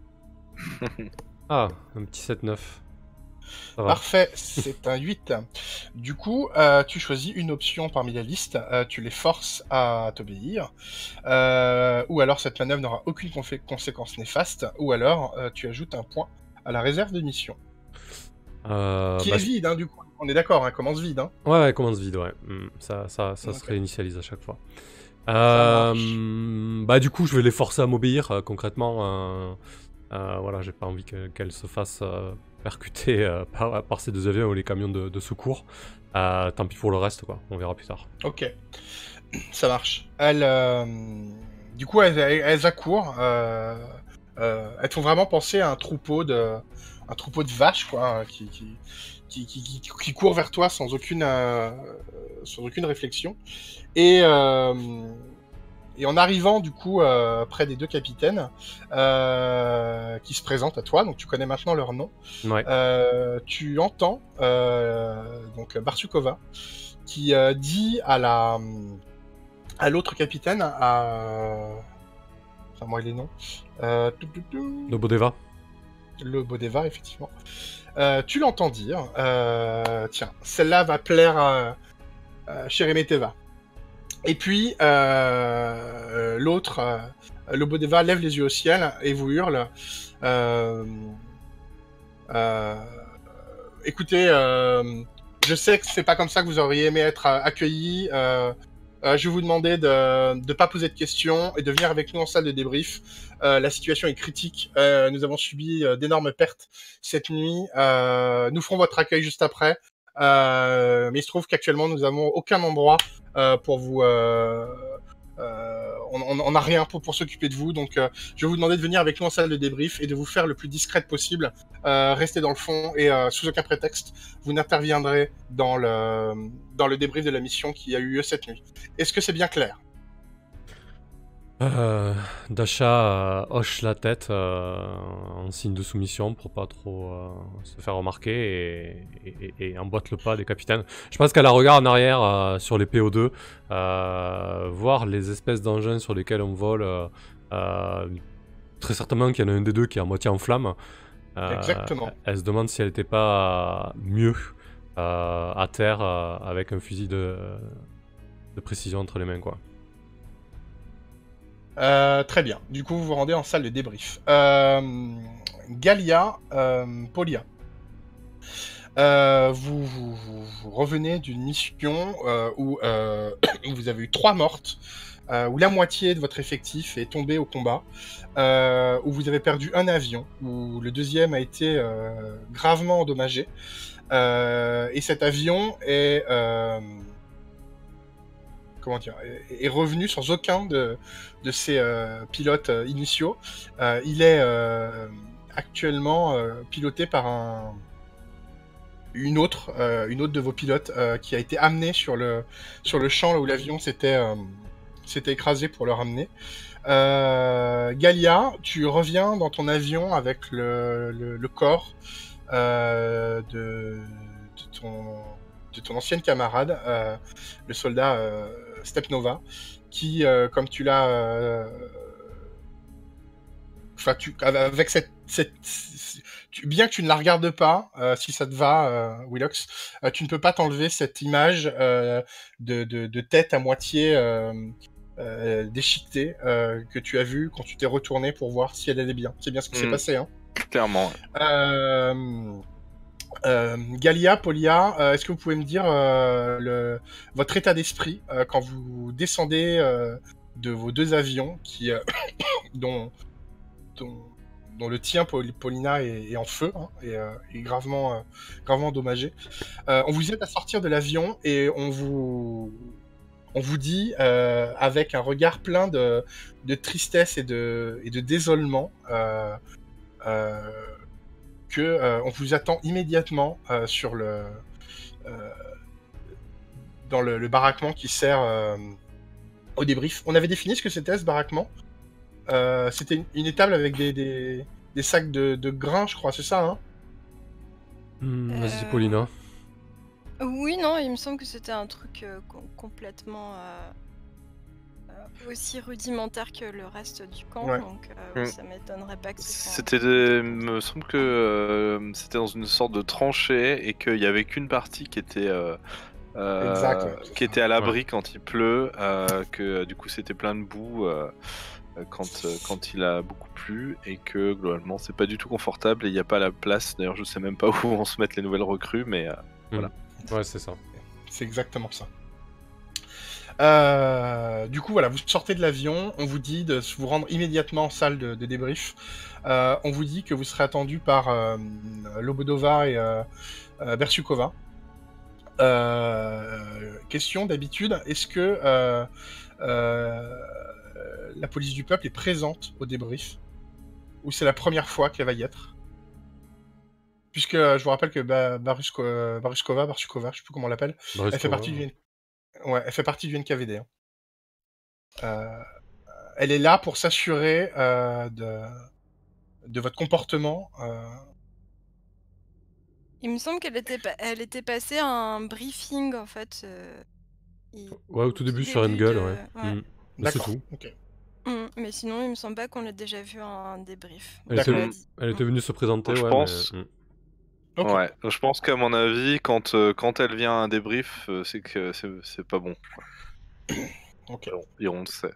Ah, un petit sept neuf. Ça va. Parfait, c'est un huit. Du coup, euh, tu choisis une option parmi la liste, euh, tu les forces à t'obéir, euh, ou alors cette manœuvre n'aura aucune confé- conséquence néfaste, ou alors euh, tu ajoutes un point à la réserve de mission. Euh, Qui bah, est je- vide, hein, du coup. On est d'accord, hein, commence vide. Hein. Ouais, ouais, commence vide, ouais. Hmm, ça ça, ça Ok. se réinitialise à chaque fois. marche. Euh, bah du coup, je vais les forcer à m'obéir, euh, concrètement. Euh, euh, voilà, j'ai pas envie que- qu'elles se fassent euh, percutés euh, par, par ces deux avions ou les camions de, de secours. Euh, tant pis pour le reste, quoi. On verra plus tard. Ok, ça marche. Elles, euh, du coup, elles, elles, elles accourent. Euh, euh, elles font vraiment penser à un troupeau de, un troupeau de vaches, quoi, qui, qui, qui, qui, qui, qui court vers toi sans aucune, euh, sans aucune réflexion. Et, euh, et en arrivant, du coup, euh, près des deux capitaines, euh, qui se présentent à toi, donc tu connais maintenant leur nom, Ouais. euh, tu entends euh, donc Barsukova qui euh, dit à la à l'autre capitaine, à enfin moi les noms, euh... Le Bodeva. le Bodeva effectivement. Euh, tu l'entends dire, euh... tiens, celle-là va plaire à, à Sheremeteva. Et puis euh... l'autre, euh... le Bodeva lève les yeux au ciel et vous hurle. Euh... Euh... Écoutez, euh... je sais que c'est pas comme ça que vous auriez aimé être accueillis. Euh... Euh, je vais vous demander de ne pas poser de questions et de venir avec nous en salle de débrief. Euh, la situation est critique. Euh, nous avons subi euh, d'énormes pertes cette nuit. Euh, nous ferons votre accueil juste après. Euh, mais il se trouve qu'actuellement, nous n'avons aucun endroit euh, pour vous... Euh, euh, on n'a rien pour, pour s'occuper de vous. Donc, euh, je vais vous demander de venir avec nous en salle de débrief et de vous faire le plus discrète possible. Euh, restez dans le fond et euh, sous aucun prétexte, vous n'interviendrez dans le, dans le débrief de la mission qui a eu lieu cette nuit. Est-ce que c'est bien clair? euh, Dasha euh, hoche la tête euh, en signe de soumission pour pas trop euh, se faire remarquer et, et, et, et emboîte le pas des capitaines. Je pense qu'elle a regard en arrière euh, sur les P O deux, euh, voir les espèces d'engins sur lesquels on vole. Euh, euh, très certainement qu'il y en a un des deux qui est à moitié en flammes. Euh, Exactement. Elle se demande si elle n'était pas mieux euh, à terre euh, avec un fusil de, de précision entre les mains, quoi. Euh, très bien. Du coup, vous vous rendez en salle de débrief. Euh, Galia, euh, Polia. Euh, vous, vous, vous, vous revenez d'une mission euh, où euh, vous avez eu trois mortes, euh, où la moitié de votre effectif est tombé au combat, euh, où vous avez perdu un avion, où le deuxième a été euh, gravement endommagé. Euh, et cet avion est... Euh, comment dire, est revenu sans aucun de, de ses euh, pilotes euh, initiaux. Euh, il est euh, actuellement euh, piloté par un, une, autre, euh, une autre de vos pilotes euh, qui a été amenée sur le, sur le champ là où l'avion s'était euh, s'était écrasé pour le ramener. Euh, Galia, tu reviens dans ton avion avec le, le, le corps euh, de, de ton... de ton ancienne camarade, euh, le soldat euh, Stepnova, qui, euh, comme tu l'as... Euh... Enfin, tu... avec cette... cette... Tu... Bien que tu ne la regardes pas, euh, si ça te va, euh, Willox, euh, tu ne peux pas t'enlever cette image euh, de, de, de tête à moitié euh, euh, déchiquetée euh, que tu as vue quand tu t'es retourné pour voir si elle allait bien. C'est bien ce qui mmh. s'est passé, hein. Clairement. Euh... Euh, Galia, Polia, euh, est-ce que vous pouvez me dire euh, le, votre état d'esprit euh, quand vous descendez euh, de vos deux avions qui, euh, dont, dont, dont le tien, Paulina, est, est en feu hein, et euh, est gravement, euh, gravement endommagé. Euh, on vous aide à sortir de l'avion et on vous, on vous dit euh, avec un regard plein de, de tristesse et de, et de désolement euh, euh, que euh, on vous attend immédiatement euh, sur le euh, dans le, le baraquement qui sert euh, au débrief. On avait défini ce que c'était ce baraquement. Euh, c'était une, une étable avec des, des, des sacs de, de grains, je crois, c'est ça, hein mmh, Vas-y, Euh, Paulina. Oui, non, il me semble que c'était un truc euh, com- complètement euh, euh, aussi rudimentaire que le reste du camp, Ouais. donc euh, Mm. ça m'étonnerait pas que ce soit. C'était, de... me semble que euh, c'était dans une sorte de tranchée et qu'il y avait qu'une partie qui était euh, euh, Exact, ouais, c'est qui ça. était à l'abri quand il pleut, euh, que du coup c'était plein de boue euh, quand euh, quand il a beaucoup plu et que globalement c'est pas du tout confortable et il n'y a pas la place. D'ailleurs, je sais même pas où vont se mettre les nouvelles recrues, mais euh, voilà. Ouais, c'est ça. C'est exactement ça. Euh, du coup, voilà, vous sortez de l'avion, on vous dit de vous rendre immédiatement en salle de, de débrief. Euh, on vous dit que vous serez attendu par euh, Lobodova et euh, euh, Bersukova. Euh, question d'habitude, est-ce que euh, euh, la police du peuple est présente au débrief? Ou c'est la première fois qu'elle va y être? Puisque euh, je vous rappelle que ba Barusko, euh, Baruskova, Barsukova, je sais plus comment on l'appelle, elle fait partie du, ouais, elle fait partie du N K V D. Hein. Euh, elle est là pour s'assurer euh, de, de votre comportement. Euh... Il me semble qu'elle était, pa- elle était passée à un briefing en fait. euh, il- Ouais, au tout début sur début Engel, de- ouais. ouais. Mm. Mais c'est D'accord. tout. Ok. Mm, mais sinon, il me semble pas qu'on l'ait déjà vu en débrief. Elle Donc, était, D'accord. elle a dit- elle était venue se présenter, Je ouais, pense. mais... mm. Ok. Ouais, je pense qu'à mon avis, quand, euh, quand elle vient à un débrief, euh, c'est que c'est c'est pas bon. Ok. Bon, et on le sait.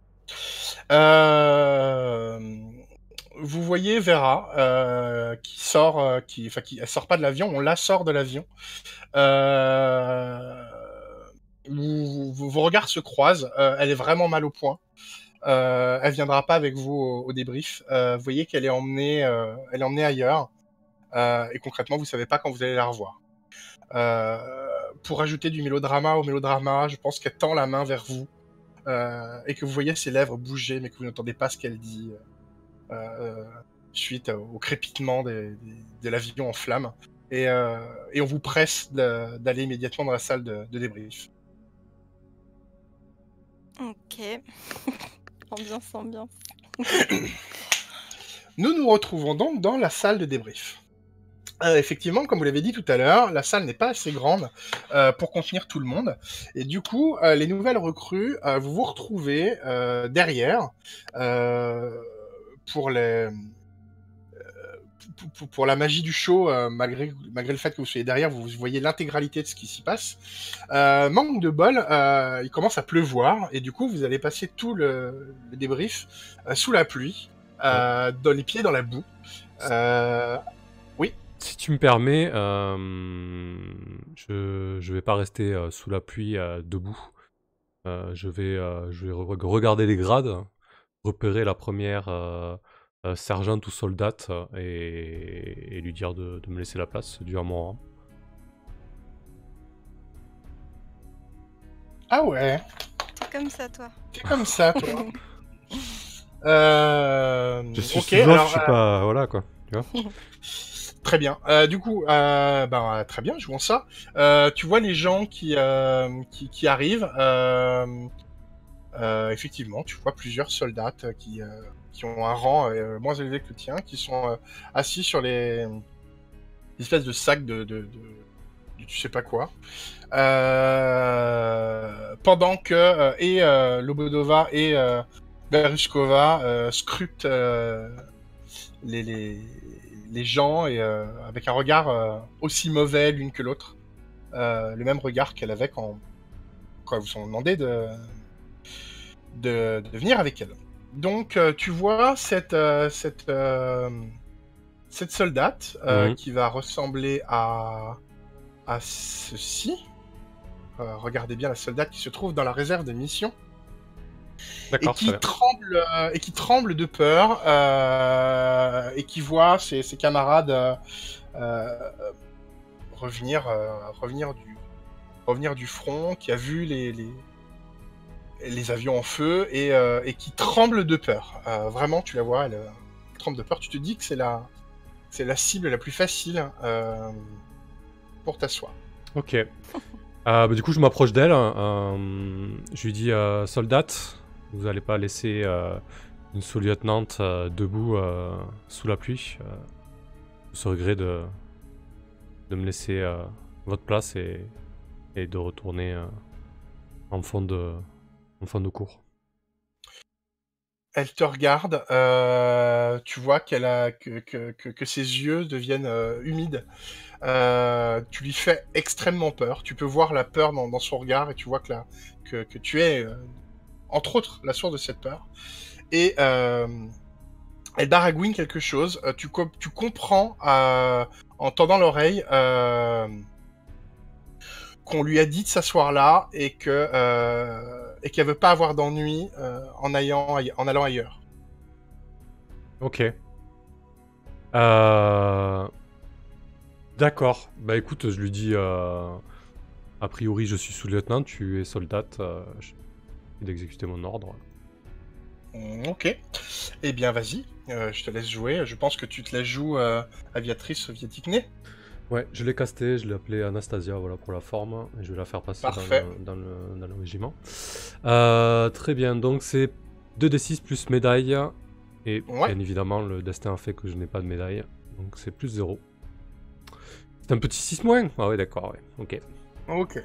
Euh... Vous voyez Vera euh, qui sort, euh, qui, enfin, qui, elle sort pas de l'avion, on la sort de l'avion. Euh... Vous, vous- vos regards se croisent. Euh, elle est vraiment mal au point. Euh, elle viendra pas avec vous au, au débrief. Euh, vous voyez qu'elle est emmenée, euh, elle est emmenée ailleurs. Euh, et concrètement, vous savez pas quand vous allez la revoir. Euh, pour ajouter du mélodrama au mélodrama, je pense qu'elle tend la main vers vous euh, et que vous voyez ses lèvres bouger, mais que vous n'entendez pas ce qu'elle dit euh, euh, suite au crépitement des, des, de l'avion en flammes. Et, euh, et on vous presse de- d'aller immédiatement dans la salle de, de débrief. Ok. ambiance, ambiance. Nous nous retrouvons donc dans la salle de débrief. Euh, effectivement, comme vous l'avez dit tout à l'heure, la salle n'est pas assez grande euh, pour contenir tout le monde. Et du coup, euh, les nouvelles recrues, euh, vous vous retrouvez euh, derrière euh, pour les... Pour, pour, pour la magie du show, euh, malgré, malgré le fait que vous soyez derrière, vous voyez l'intégralité de ce qui s'y passe. Euh, manque de bol, euh, il commence à pleuvoir, et du coup, vous allez passer tout le, le débrief euh, sous la pluie, euh, dans les pieds dans la boue. Euh, Si tu me permets, euh, je je vais pas rester euh, sous la pluie euh, debout. Euh, je vais, euh, je vais re- regarder les grades, repérer la première euh, euh, sergente ou soldate euh, et, et lui dire de, de me laisser la place, dû à mon rang. Ah ouais, C'est comme ça, toi. c'est comme ça, toi. euh... Je suis ok, sous l'eau, alors, je suis euh, pas... Voilà, quoi. Tu vois. très bien. Euh, du coup, euh, ben, très bien, jouons ça. Euh, tu vois les gens qui, euh, qui, qui arrivent. Euh, euh, effectivement, tu vois plusieurs soldats qui, euh, qui ont un rang euh, moins élevé que le tien, qui sont euh, assis sur les espèces de sacs de, de, de, de tu sais pas quoi. Euh, pendant que euh, et euh, Lobodova et euh, Beruskova euh, scrutent euh, les, les, les gens et euh, avec un regard euh, aussi mauvais l'une que l'autre, euh, le même regard qu'elle avait quand, quand vous ont demandé de, de, de venir avec elle. Donc euh, tu vois cette, euh, cette, euh, cette soldate euh, Mhm. qui va ressembler à, à ceci. Euh, regardez bien la soldate qui se trouve dans la réserve de mission. Et D'accord, très qui, bien. tremble, euh, et qui tremble de peur euh, et qui voit ses, ses camarades euh, euh, revenir, euh, revenir, du, revenir du front, qui a vu les, les, les avions en feu et, euh, et qui tremble de peur. Euh, vraiment, tu la vois, elle euh, tremble de peur. Tu te dis que c'est la, c'est la cible la plus facile euh, pour t'asseoir. Ok. Euh, bah, du coup, je m'approche d'elle. euh, je lui dis euh, soldate, vous allez pas laisser euh, une sous-lieutenante euh, debout euh, sous la pluie. Euh, je serais gré de, de me laisser euh, votre place et, et de retourner euh, en, fond de, en fond de cours. Elle te regarde, euh, tu vois qu'elle a que, que, que, que ses yeux deviennent euh, humides. Euh, tu lui fais extrêmement peur. Tu peux voir la peur dans, dans son regard et tu vois que, la, que, que tu es, euh, entre autres, la source de cette peur. Et euh, elle baragouine quelque chose. Euh, tu, co- tu comprends, euh, en tendant l'oreille, euh, qu'on lui a dit de s'asseoir là et que euh, et qu'elle veut pas avoir d'ennui euh, en, allant, en allant ailleurs. Ok. Euh... D'accord. Bah écoute, je lui dis... Euh... A priori, je suis sous-lieutenant, tu es soldate. Euh... Je... d'exécuter mon ordre. Mm, ok. Eh bien, vas-y. Euh, je te laisse jouer. Je pense que tu te la joues euh, aviatrice soviétique née. Ouais, je l'ai casté, je l'ai appelé Anastasia, voilà, pour la forme. Et je vais la faire passer dans Parfait. le, dans, le, dans le régiment. Euh, très bien, donc c'est deux d six plus médaille. Et Ouais. bien évidemment, le destin a fait que je n'ai pas de médaille. Donc c'est plus zéro. C'est un petit six moins. Ah ouais, d'accord, ouais. Ok. Ok.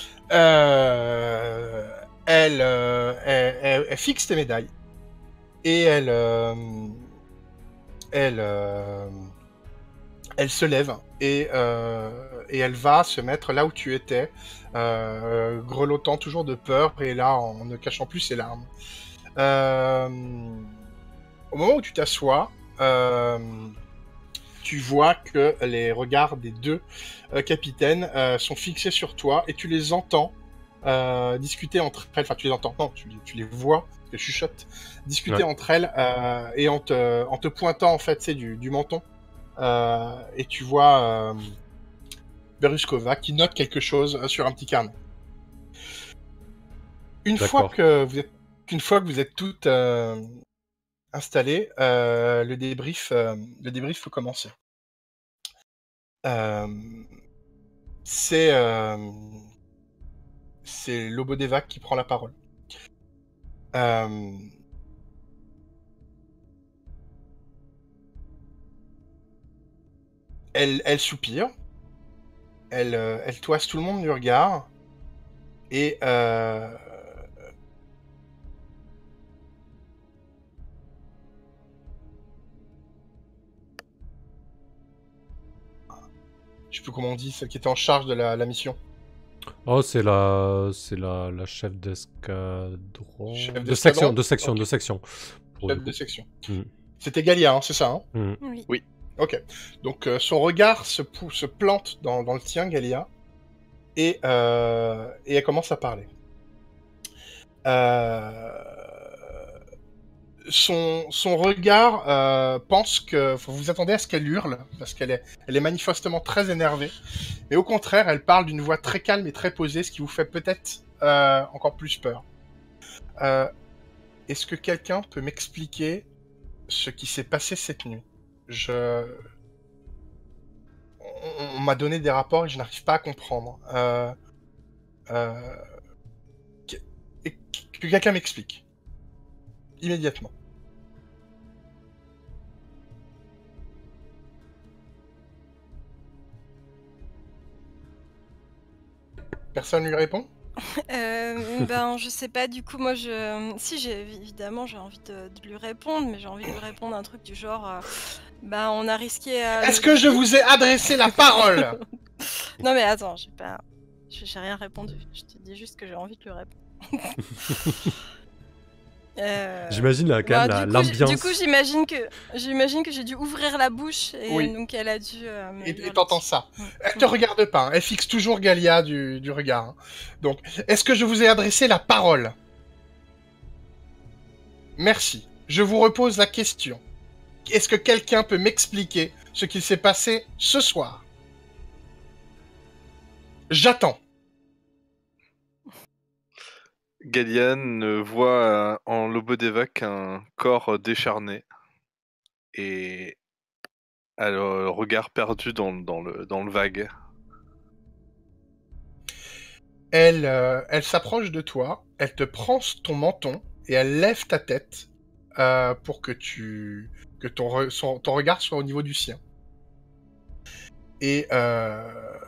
Euh, elle, euh, elle, elle- elle fixe tes médailles. Et elle... euh, elle... euh, elle se lève. Et, euh, et elle va se mettre là où tu étais. Euh, grelottant toujours de peur. Et là, en ne cachant plus ses larmes. Euh, au moment où tu t'assois... Euh, tu vois que les regards des deux euh, capitaines euh, sont fixés sur toi et tu les entends euh, discuter entre elles. Enfin, tu les entends, non, tu, tu les vois, parce que chuchotent, discuter Ouais. entre elles euh, et en te, en te pointant en fait, c'est du, du menton. Euh, et tu vois euh, Beruskova qui note quelque chose euh, sur un petit carnet. Une fois D'accord. que vous êtes, une fois que vous êtes toutes euh, installées, euh, le débrief, euh, le débrief peut commencer. Euh, c'est euh, c'est Lobodevac qui prend la parole. Euh, elle, elle soupire, elle, euh, elle toise tout le monde du regard, et euh, je sais plus comment on dit, celle qui était en charge de la, la mission. Oh, c'est la, c'est la, la chef d'escadron. Chef De d'escadron section, de section, Ok. de section. Pour le Chef de coup. section. Mm. C'était Galia, hein, c'est ça, hein Mm. Oui. Ok. Donc euh, son regard se, pou- se plante dans, dans le tien, Galia, et, euh, et elle commence à parler. Euh, son, son regard euh, pense que... Faut vous attendez à ce qu'elle hurle, parce qu'elle est, elle est manifestement très énervée. Mais au contraire, elle parle d'une voix très calme et très posée, ce qui vous fait peut-être euh, encore plus peur. Euh, Est-ce que quelqu'un peut m'expliquer ce qui s'est passé cette nuit? Je... On, on m'a donné des rapports et je n'arrive pas à comprendre. Euh... Euh... Que, et que quelqu'un m'explique. Immédiatement. Personne lui répond? Euh, ben, je sais pas, du coup, moi, je... Si, j'ai évidemment, j'ai envie de, de lui répondre, mais j'ai envie de lui répondre un truc du genre... euh, Ben, on a risqué... euh, Est-ce le- que je vous ai adressé la parole? Non, mais attends, j'ai pas... J'ai j'ai rien répondu. Je te dis juste que j'ai envie de lui répondre. Euh, J'imagine là, quand bah, même la- du coup, j'- l'ambiance. Du coup, j'imagine que j'imagine que j'ai dû ouvrir la bouche et Oui. donc elle a dû. euh, me Et dire et t'entends dessus. ça. Mm. Elle te regarde pas, hein. Elle fixe toujours Galia du, du regard. hein. Donc, est-ce que je vous ai adressé la parole? Merci. Je vous repose la question. Est-ce que quelqu'un peut m'expliquer ce qu'il s'est passé ce soir? J'attends. Galliane voit euh, en Lobodevac un corps décharné et a le regard perdu dans, dans, le, dans le vague. Elle, euh, elle s'approche de toi, elle te prend ton menton et elle lève ta tête euh, pour que tu que ton, re- son- ton regard soit au niveau du sien. Et euh,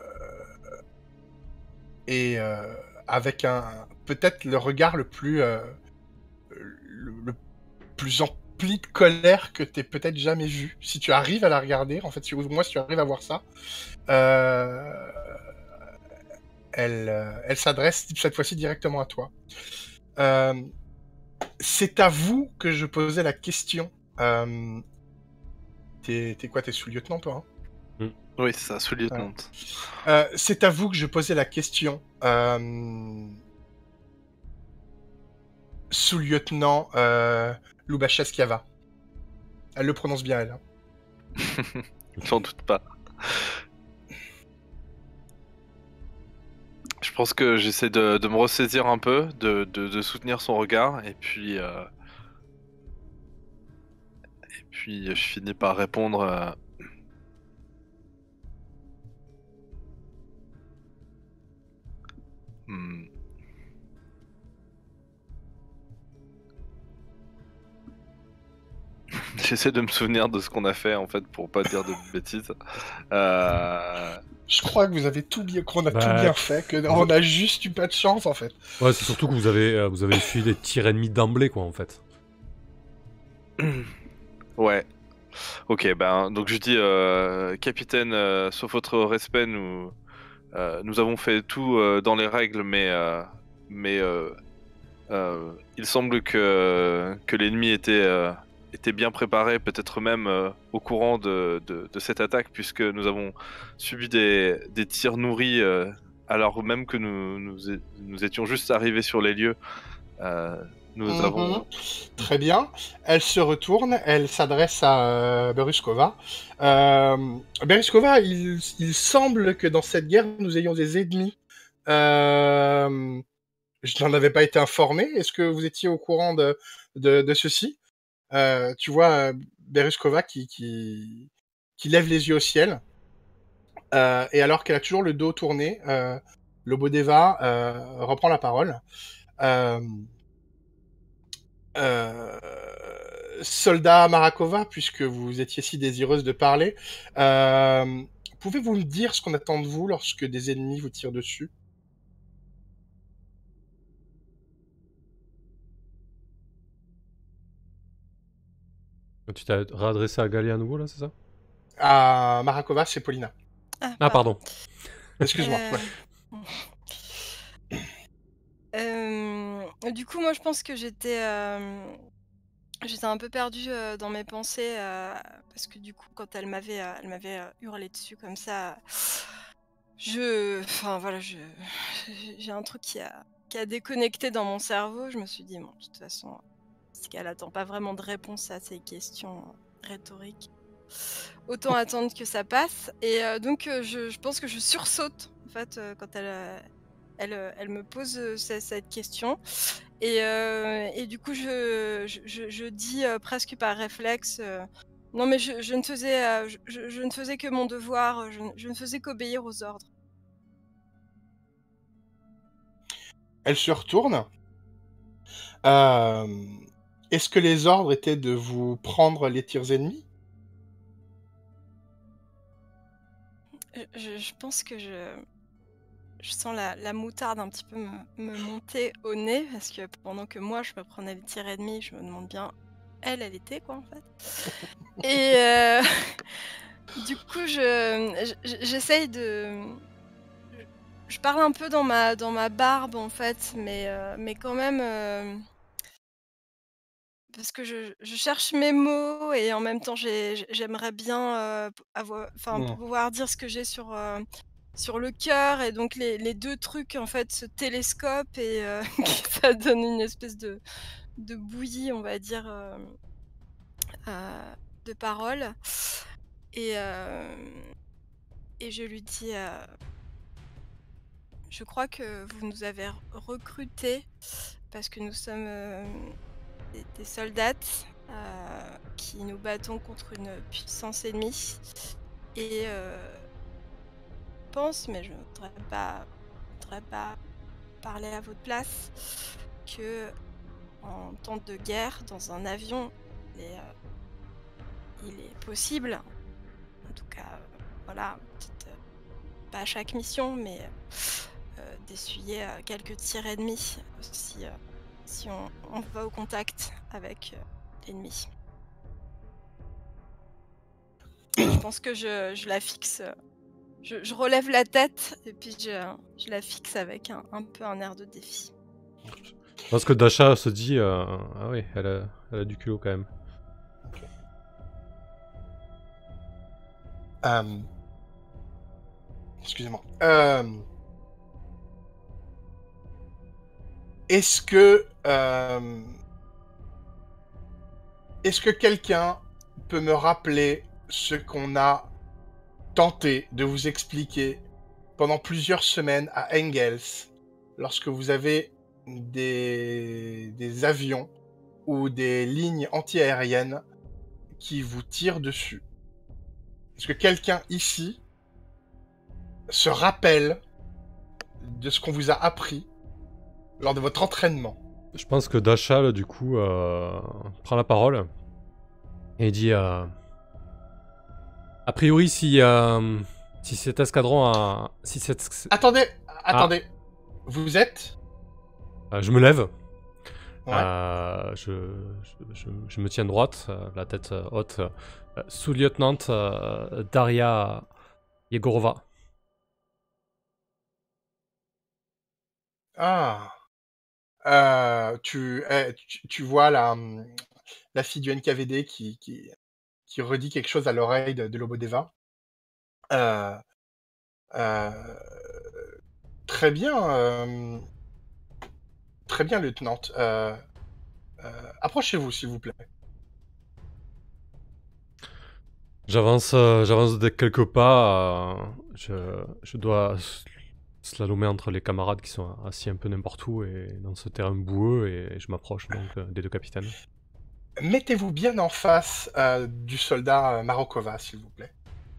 et euh, avec un peut-être le regard le plus euh, le, le plus empli de colère que t'aies peut-être jamais vu. Si tu arrives à la regarder, en fait, si, moi, si tu arrives à voir ça, euh, elle, euh, elle s'adresse cette fois-ci directement à toi. Euh, c'est à vous que je posais la question. Euh, t'es, t'es quoi, t'es sous-lieutenant, toi, hein? Oui, c'est ça, sous-lieutenant. Euh, c'est à vous que je posais la question. Euh... Sous-lieutenant euh... Lubachevskaya. Elle le prononce bien, elle. Hein. J'en doute pas. Je pense que j'essaie de, de me ressaisir un peu, de, de, de soutenir son regard, et puis... Euh... Et puis je finis par répondre... Euh... Hmm. J'essaie de me souvenir de ce qu'on a fait en fait pour pas dire de bêtises. Euh... Je crois que vous avez tout bien, qu'on a Bah, tout bien fait, que on a juste eu pas de chance en fait. Ouais, c'est surtout que vous avez, euh, vous avez suivi des tirs ennemis d'emblée, quoi, en fait. Ouais. Ok, ben donc je dis euh, capitaine, euh, sauf votre respect, nous euh, nous avons fait tout euh, dans les règles, mais euh, mais euh, euh, il semble que que l'ennemi était euh, était bien préparé, peut-être même euh, au courant de, de de cette attaque, puisque nous avons subi des des tirs nourris euh, alors même que nous nous, é- nous étions juste arrivés sur les lieux. Euh, nous Mhm. avons Très bien. Elle se retourne, elle s'adresse à euh, Beruskova. Euh, Beruskova, il, il semble que dans cette guerre, nous ayons des ennemis. Euh, je n'en avais pas été informé. Est-ce que vous étiez au courant de, de, de ceci? Euh, Tu vois euh, Beruskova qui, qui, qui lève les yeux au ciel. Euh, et alors qu'elle a toujours le dos tourné, euh, Lobodeva euh, reprend la parole. Euh, Euh, Soldat Marakova, puisque vous étiez si désireuse de parler, euh, pouvez-vous me dire ce qu'on attend de vous lorsque des ennemis vous tirent dessus? Tu t'es réadressé à Galia à nouveau, là, c'est ça? À Marakova, c'est Paulina. Ah, Ah, pardon. Excuse-moi. Euh, ouais. euh, du coup, moi, je pense que j'étais euh, j'étais un peu perdue euh, dans mes pensées euh, parce que du coup, quand elle m'avait euh, elle m'avait euh, hurlé dessus comme ça, je, enfin voilà, je, j'ai un truc qui a qui a déconnecté dans mon cerveau. Je me suis dit bon, de toute façon, c'est qu'elle attend pas vraiment de réponse à ces questions euh, rhétoriques. Autant attendre que ça passe. Et euh, donc, euh, je, je pense que je sursaute en fait euh, quand elle euh, elle, euh, elle me pose euh, ce- cette question. Et, euh, et du coup, je, je, je- je dis euh, presque par réflexe, euh, non mais je, je ne faisais, euh, je, je- je ne faisais que mon devoir, je, ne- je ne faisais qu'obéir aux ordres. Elle se retourne. Euh, Est-ce que les ordres étaient de vous prendre les tirs ennemis? Je, je- je pense que je, je sens la, la moutarde un petit peu me, me monter au nez, parce que pendant que moi je me prenais les tirs ennemis, je me demande bien, elle, elle était quoi en fait. Et euh, du coup, je, je- j'essaye de, je, je parle un peu dans ma, dans ma barbe en fait, mais, euh, mais quand même, euh, parce que je, je cherche mes mots et en même temps, j'ai- j'ai- j'aimerais bien euh, p- avoir, enfin, Hmm. pouvoir dire ce que j'ai sur, euh, sur le cœur, et donc les, les deux trucs en fait se télescopent et euh, ça donne une espèce de, de bouillie, on va dire, euh, euh, de paroles. Et, euh, et je lui dis, euh, je crois que vous nous avez r- recrutés parce que nous sommes euh, des, des soldates euh, qui nous battons contre une puissance ennemie. Et euh, je pense, mais je ne voudrais pas, voudrais pas parler à votre place, que en temps de guerre, dans un avion, il est, euh, il est possible, en tout cas, euh, voilà, peut-être euh, pas à chaque mission, mais euh, d'essuyer euh, quelques tirs ennemis si, euh, si on, on va au contact avec euh, l'ennemi. Et je pense que je, je la fixe, euh, je, je relève la tête et puis je, je la fixe avec un, un peu un air de défi. Parce que Dasha se dit, euh, ah oui, elle a, elle a du culot quand même. Euh, excusez-moi. Euh, Est-ce que... euh, Est-ce que quelqu'un peut me rappeler ce qu'on a tenté de vous expliquer pendant plusieurs semaines à Engels, lorsque vous avez des, des avions ou des lignes antiaériennes qui vous tirent dessus? Est-ce que quelqu'un ici se rappelle de ce qu'on vous a appris lors de votre entraînement? Je pense que Dachal, du coup, euh, prend la parole et dit euh, a priori, si, euh, si cet escadron a. Si cette... Attendez, attendez. Vous êtes Euh, je me lève. Ouais. Euh, je, je, je, je me tiens droite, euh, la tête euh, haute. Euh, sous-lieutenant euh, Daria Yegorova. Ah. Euh, tu, eh, tu, tu vois la, hum, la fille du N K V D qui, qui, qui redit quelque chose à l'oreille de, de Lobodeva. Euh, euh, très bien, euh, très bien, lieutenant. Euh, euh, approchez-vous, s'il vous plaît. J'avance, euh, j'avance de quelques pas. Euh, je, je dois s- slalomer entre les camarades qui sont assis un peu n'importe où et dans ce terrain boueux et je m'approche donc euh, des deux capitaines. Mettez-vous bien en face euh, du soldat euh, Marokova, s'il vous plaît.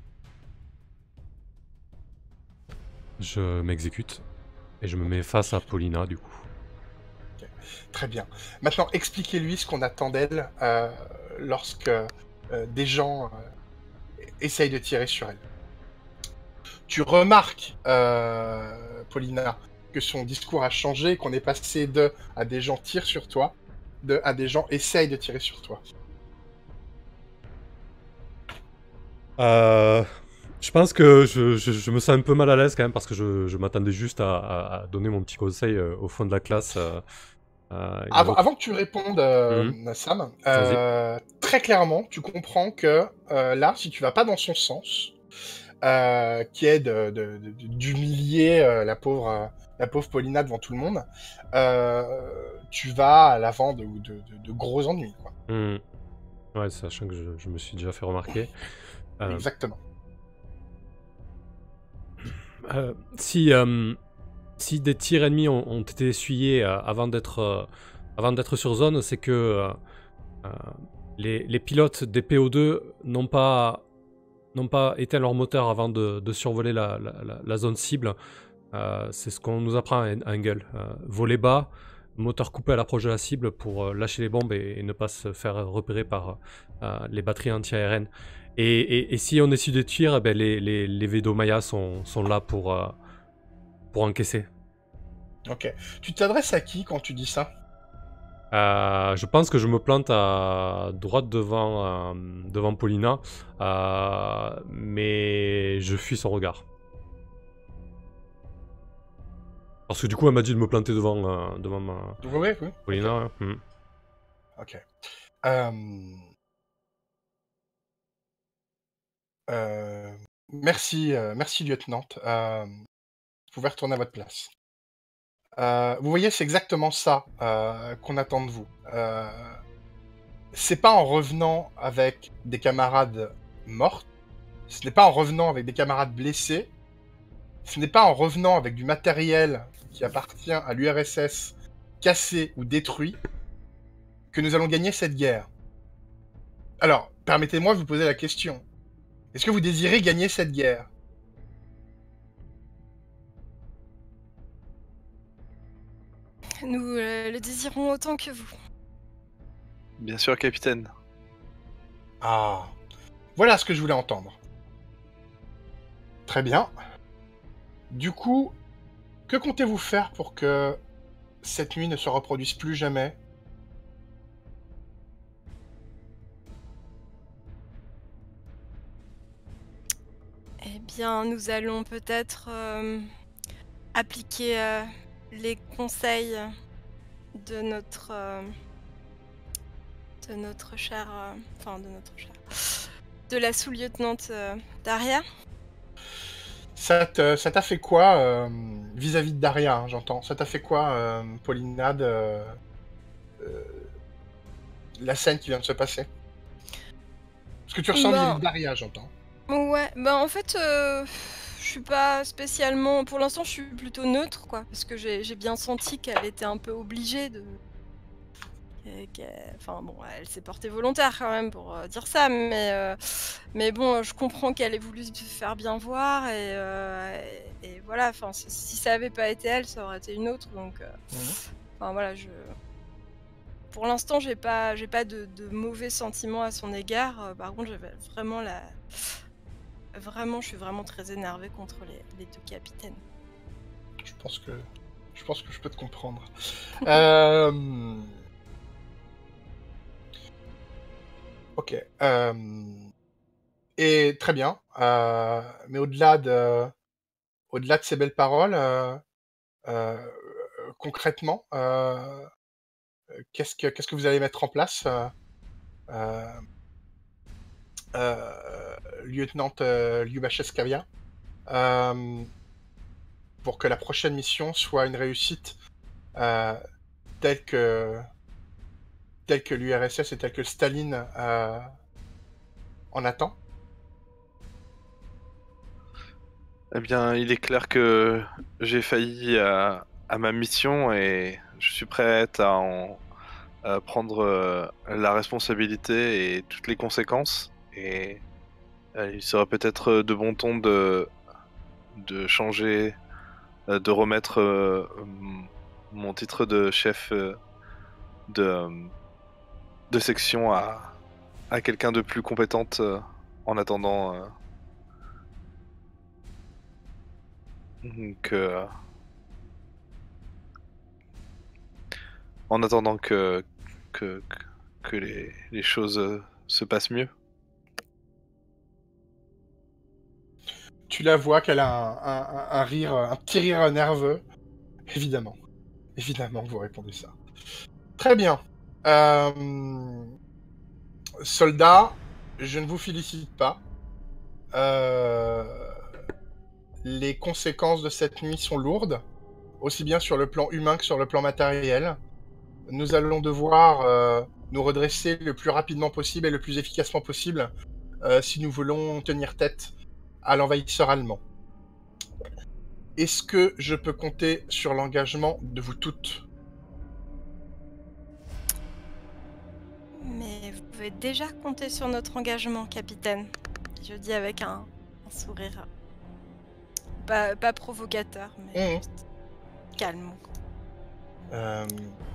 Je m'exécute et je me mets face à Paulina du coup. Très bien. Maintenant, expliquez-lui ce qu'on attend d'elle euh, lorsque euh, des gens euh, essayent de tirer sur elle. Tu remarques, euh, Paulina, que son discours a changé, qu'on est passé de à des gens tirent sur toi, de à des gens essayent de tirer sur toi. Euh, je pense que je, je- je me sens un peu mal à l'aise quand même parce que je, je m'attendais juste à, à- à donner mon petit conseil euh, au fond de la classe. euh, euh, il Avant, évoque- avant que tu répondes, euh, Mhm. Sam, Vas-y. euh, très clairement, tu comprends que euh, là, si tu vas pas dans son sens, euh, qui est de- de- de- d'humilier euh, la pauvre, euh, la pauvre Paulina devant tout le monde, euh, tu vas à l'avant de, de- de- de gros ennuis, quoi. Mhm. Ouais, sachant que je, je me suis déjà fait remarquer. Euh, Exactement. euh, si, euh, si des tirs ennemis ont, ont été essuyés euh, avant d'être euh, avant d'être sur zone, c'est que euh, euh, les, les pilotes des P O deux n'ont pas n'ont pas éteint leur moteur avant de, de survoler la, la- la- la zone cible. Euh, c'est ce qu'on nous apprend à Engel. Euh, voler bas, moteur coupé à l'approche de la cible pour euh, lâcher les bombes et, et ne pas se faire repérer par euh, les batteries anti-A R N. Et, et- et si on essuie des tirs, eh ben les, les, les Vedo Maya sont, sont là pour, euh, pour encaisser. Ok. Tu t'adresses à qui quand tu dis ça? Euh, je pense que je me plante à droite devant, euh, devant Paulina, euh, mais je fuis son regard. Parce que du coup, elle m'a dit de me planter devant, euh, devant ma Oui, oui, oui. Paulina. Ok. hein. Hmm. Ok. Euh, euh, Merci, euh, merci, lieutenant. Euh, vous pouvez retourner à votre place. Euh, vous voyez, c'est exactement ça euh, qu'on attend de vous. Euh, c'est pas en revenant avec des camarades morts, ce n'est pas en revenant avec des camarades blessés, ce n'est pas en revenant avec du matériel qui appartient à l'U R S S cassé ou détruit que nous allons gagner cette guerre. Alors, permettez-moi de vous poser la question. Est-ce que vous désirez gagner cette guerre? Nous euh, le désirons autant que vous. Bien sûr, capitaine. Ah, voilà ce que je voulais entendre. Très bien. Du coup, que comptez-vous faire pour que cette nuit ne se reproduise plus jamais? Eh bien, nous allons peut-être euh, appliquer euh, les conseils de notre euh, de notre chère, euh, enfin de notre chère, de la sous-lieutenante euh, Daria. Ça te- ça t'a fait quoi euh, vis-à-vis de Daria, hein, j'entends. Ça t'a fait quoi, euh, Paulina, de euh, la scène qui vient de se passer? Ce que tu ressens vis-à-vis Ben, de Daria, j'entends. ouais, ben en fait, euh, je suis pas spécialement. Pour l'instant, je suis plutôt neutre, quoi, parce que j'ai j'ai bien senti qu'elle était un peu obligée de. qu'elle- qu'elle- Enfin bon, elle s'est portée volontaire quand même pour euh, dire ça, mais euh, mais bon, je comprends qu'elle ait voulu se faire bien voir et, euh, et, et voilà. Enfin, si si ça avait pas été elle, ça aurait été une autre. Donc, euh, Mhm. enfin voilà, je. Pour l'instant, j'ai pas, j'ai pas de, de mauvais sentiments à son égard. Euh, par contre, j'avais vraiment la, vraiment, je suis vraiment très énervée contre les, les deux capitaines. Je pense que je pense que je peux te comprendre. Euh, Ok. euh, Et très bien. Euh, Mais au-delà de au-delà de ces belles paroles, euh, euh, concrètement, euh, qu'est-ce que qu'est-ce que vous allez mettre en place, euh, euh, euh, lieutenant euh, Lyubachevskaya, euh, pour que la prochaine mission soit une réussite, euh, telle que telle que l'U R S S et telle que Staline euh, en attend? Eh bien, il est clair que j'ai failli à, à ma mission et je suis prête à en à prendre euh, la responsabilité et toutes les conséquences. Et euh, il serait peut-être de bon ton de, de changer, euh, de remettre euh, m- mon titre de chef euh, de, euh, de section à, à quelqu'un de plus compétente euh, en attendant euh, que en attendant que que, que les, les choses euh, se passent mieux. Tu la vois qu'elle a un, un- un- un rire, un petit rire nerveux. Évidemment. Évidemment que vous répondez ça. Très bien. Euh, Soldats, je ne vous félicite pas. Euh, Les conséquences de cette nuit sont lourdes, aussi bien sur le plan humain que sur le plan matériel. Nous allons devoir euh, nous redresser le plus rapidement possible et le plus efficacement possible euh, si nous voulons tenir tête à l'envahisseur allemand. Est-ce que je peux compter sur l'engagement de vous toutes? Mais vous pouvez déjà compter sur notre engagement, capitaine. Je dis avec un, un sourire pas, pas provocateur, mais Mmh. juste calme. Euh,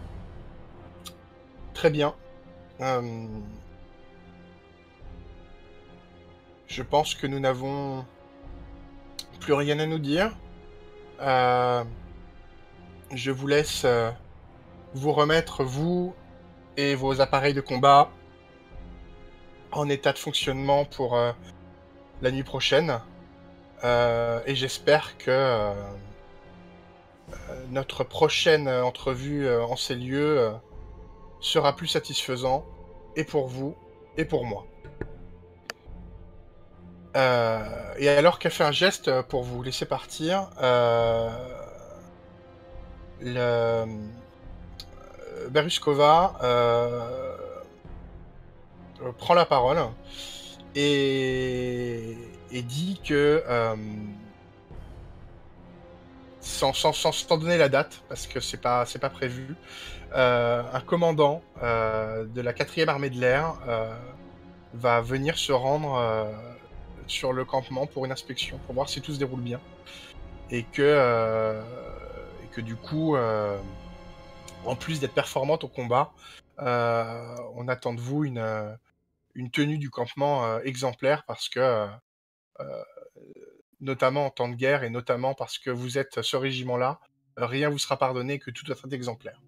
Très bien. Euh, Je pense que nous n'avons plus rien à nous dire. Euh, Je vous laisse euh, vous remettre, vous et vos appareils de combat, en état de fonctionnement pour euh, la nuit prochaine. Euh, et j'espère que euh, notre prochaine entrevue euh, en ces lieux euh, sera plus satisfaisant, et pour vous, et pour moi. Euh, et alors qu'elle fait un geste pour vous laisser partir, euh, le, euh, Beruskova euh, euh, prend la parole et, et dit que, euh, sans, sans, sans, sans donner la date, parce que c'est pas, c'est pas prévu, euh, un commandant euh, de la quatrième armée de l'air euh, va venir se rendre euh, sur le campement pour une inspection, pour voir si tout se déroule bien. Et que, euh, et que du coup, euh, en plus d'être performante au combat, euh, on attend de vous une, euh, une tenue du campement euh, exemplaire, parce que, euh, notamment en temps de guerre, et notamment parce que vous êtes ce régiment-là, rien vous sera pardonné, que tout doit être exemplaire.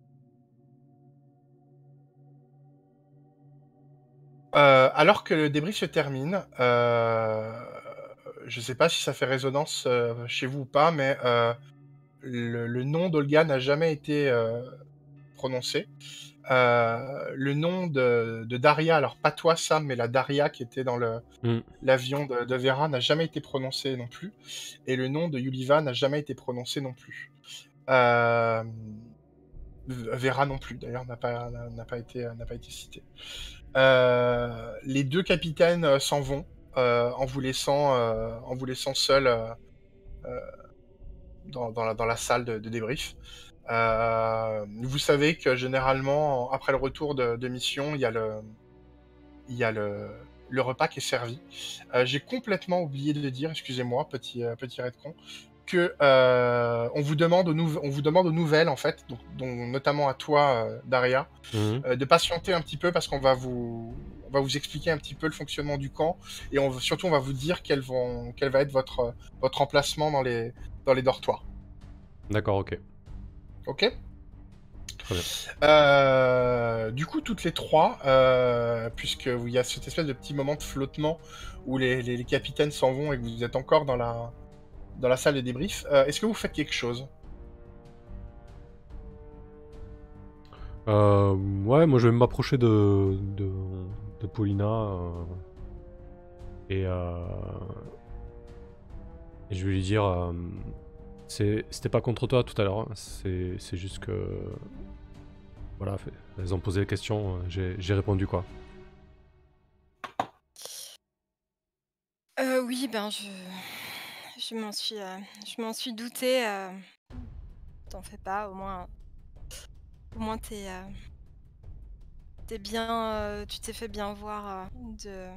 Euh, alors que le débrief se termine, euh, je ne sais pas si ça fait résonance euh, chez vous ou pas, mais euh, le, le nom d'Olga n'a jamais été euh, prononcé. Euh, le nom de, de Daria, alors pas toi Sam, mais la Daria qui était dans le, Mm. l'avion de, de Vera n'a jamais été prononcé non plus. Et le nom de Yuliva n'a jamais été prononcé non plus. Euh, Vera non plus, d'ailleurs, n'a pas, n'a, n'a pas, été, n'a pas été cité. Euh, les deux capitaines euh, s'en vont euh, en vous laissant, euh, en vous laissant seul euh, euh, dans, dans, la, dans la salle de, de débrief. Euh, vous savez que généralement, après le retour de, de mission, il y a le, il y a le, le repas qui est servi. Euh, j'ai complètement oublié de dire, excusez-moi, petit, euh, petit redcon, que euh, on vous demande aux nou- on vous demande aux nouvelles en fait, donc, donc notamment à toi, euh, Daria, Mhm. euh, de patienter un petit peu parce qu'on va vous, on va vous expliquer un petit peu le fonctionnement du camp et on, surtout on va vous dire quel, vont, quel va être votre, votre emplacement dans les, dans les dortoirs. D'accord, ok. Ok. Très bien. Euh, du coup, toutes les trois, euh, puisqu'il y a cette espèce de petit moment de flottement où les, les, les capitaines s'en vont et que vous êtes encore dans la, dans la salle de débrief, euh, est-ce que vous faites quelque chose? Euh, ouais, moi je vais m'approcher de, de, de Paulina euh, et, euh, et je vais lui dire euh, c'est- c'était pas contre toi tout à l'heure, hein, c'est c'est juste que. Voilà, fait- elles ont posé des questions, euh, j'ai j'ai répondu quoi. Euh, oui, ben je, je m'en suis, euh, je m'en suis doutée. Euh, t'en fais pas, au moins, au moins t'es, euh, t'es bien, euh, tu t'es fait bien voir euh,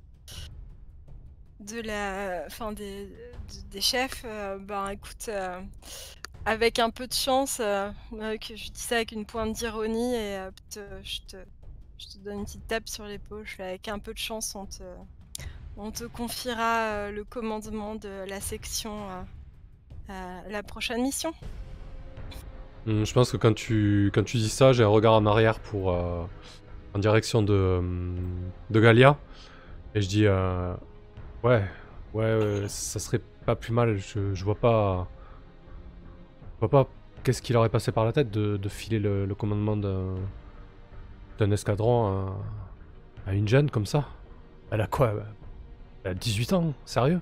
de, de la, enfin des, de- des chefs. Euh, ben écoute, euh, avec un peu de chance, euh, euh, que je dis ça avec une pointe d'ironie et euh, te- je te, je te donne une petite tape sur l'épaule. Je fais, avec un peu de chance, on te, on te confiera euh, le commandement de la section. Euh, à la prochaine mission. Hum, je pense que quand tu, quand tu dis ça, j'ai un regard en arrière pour euh, en direction de, hum, de Galia. Et je dis euh, ouais, ouais, ouais, ça serait pas plus mal. Je, je vois pas. Je vois pas qu'est-ce qui leur est passé par la tête de, de filer le, le commandement d'un d'un escadron à, à une jeune comme ça. Elle a quoi? Elle a dix-huit ans, sérieux?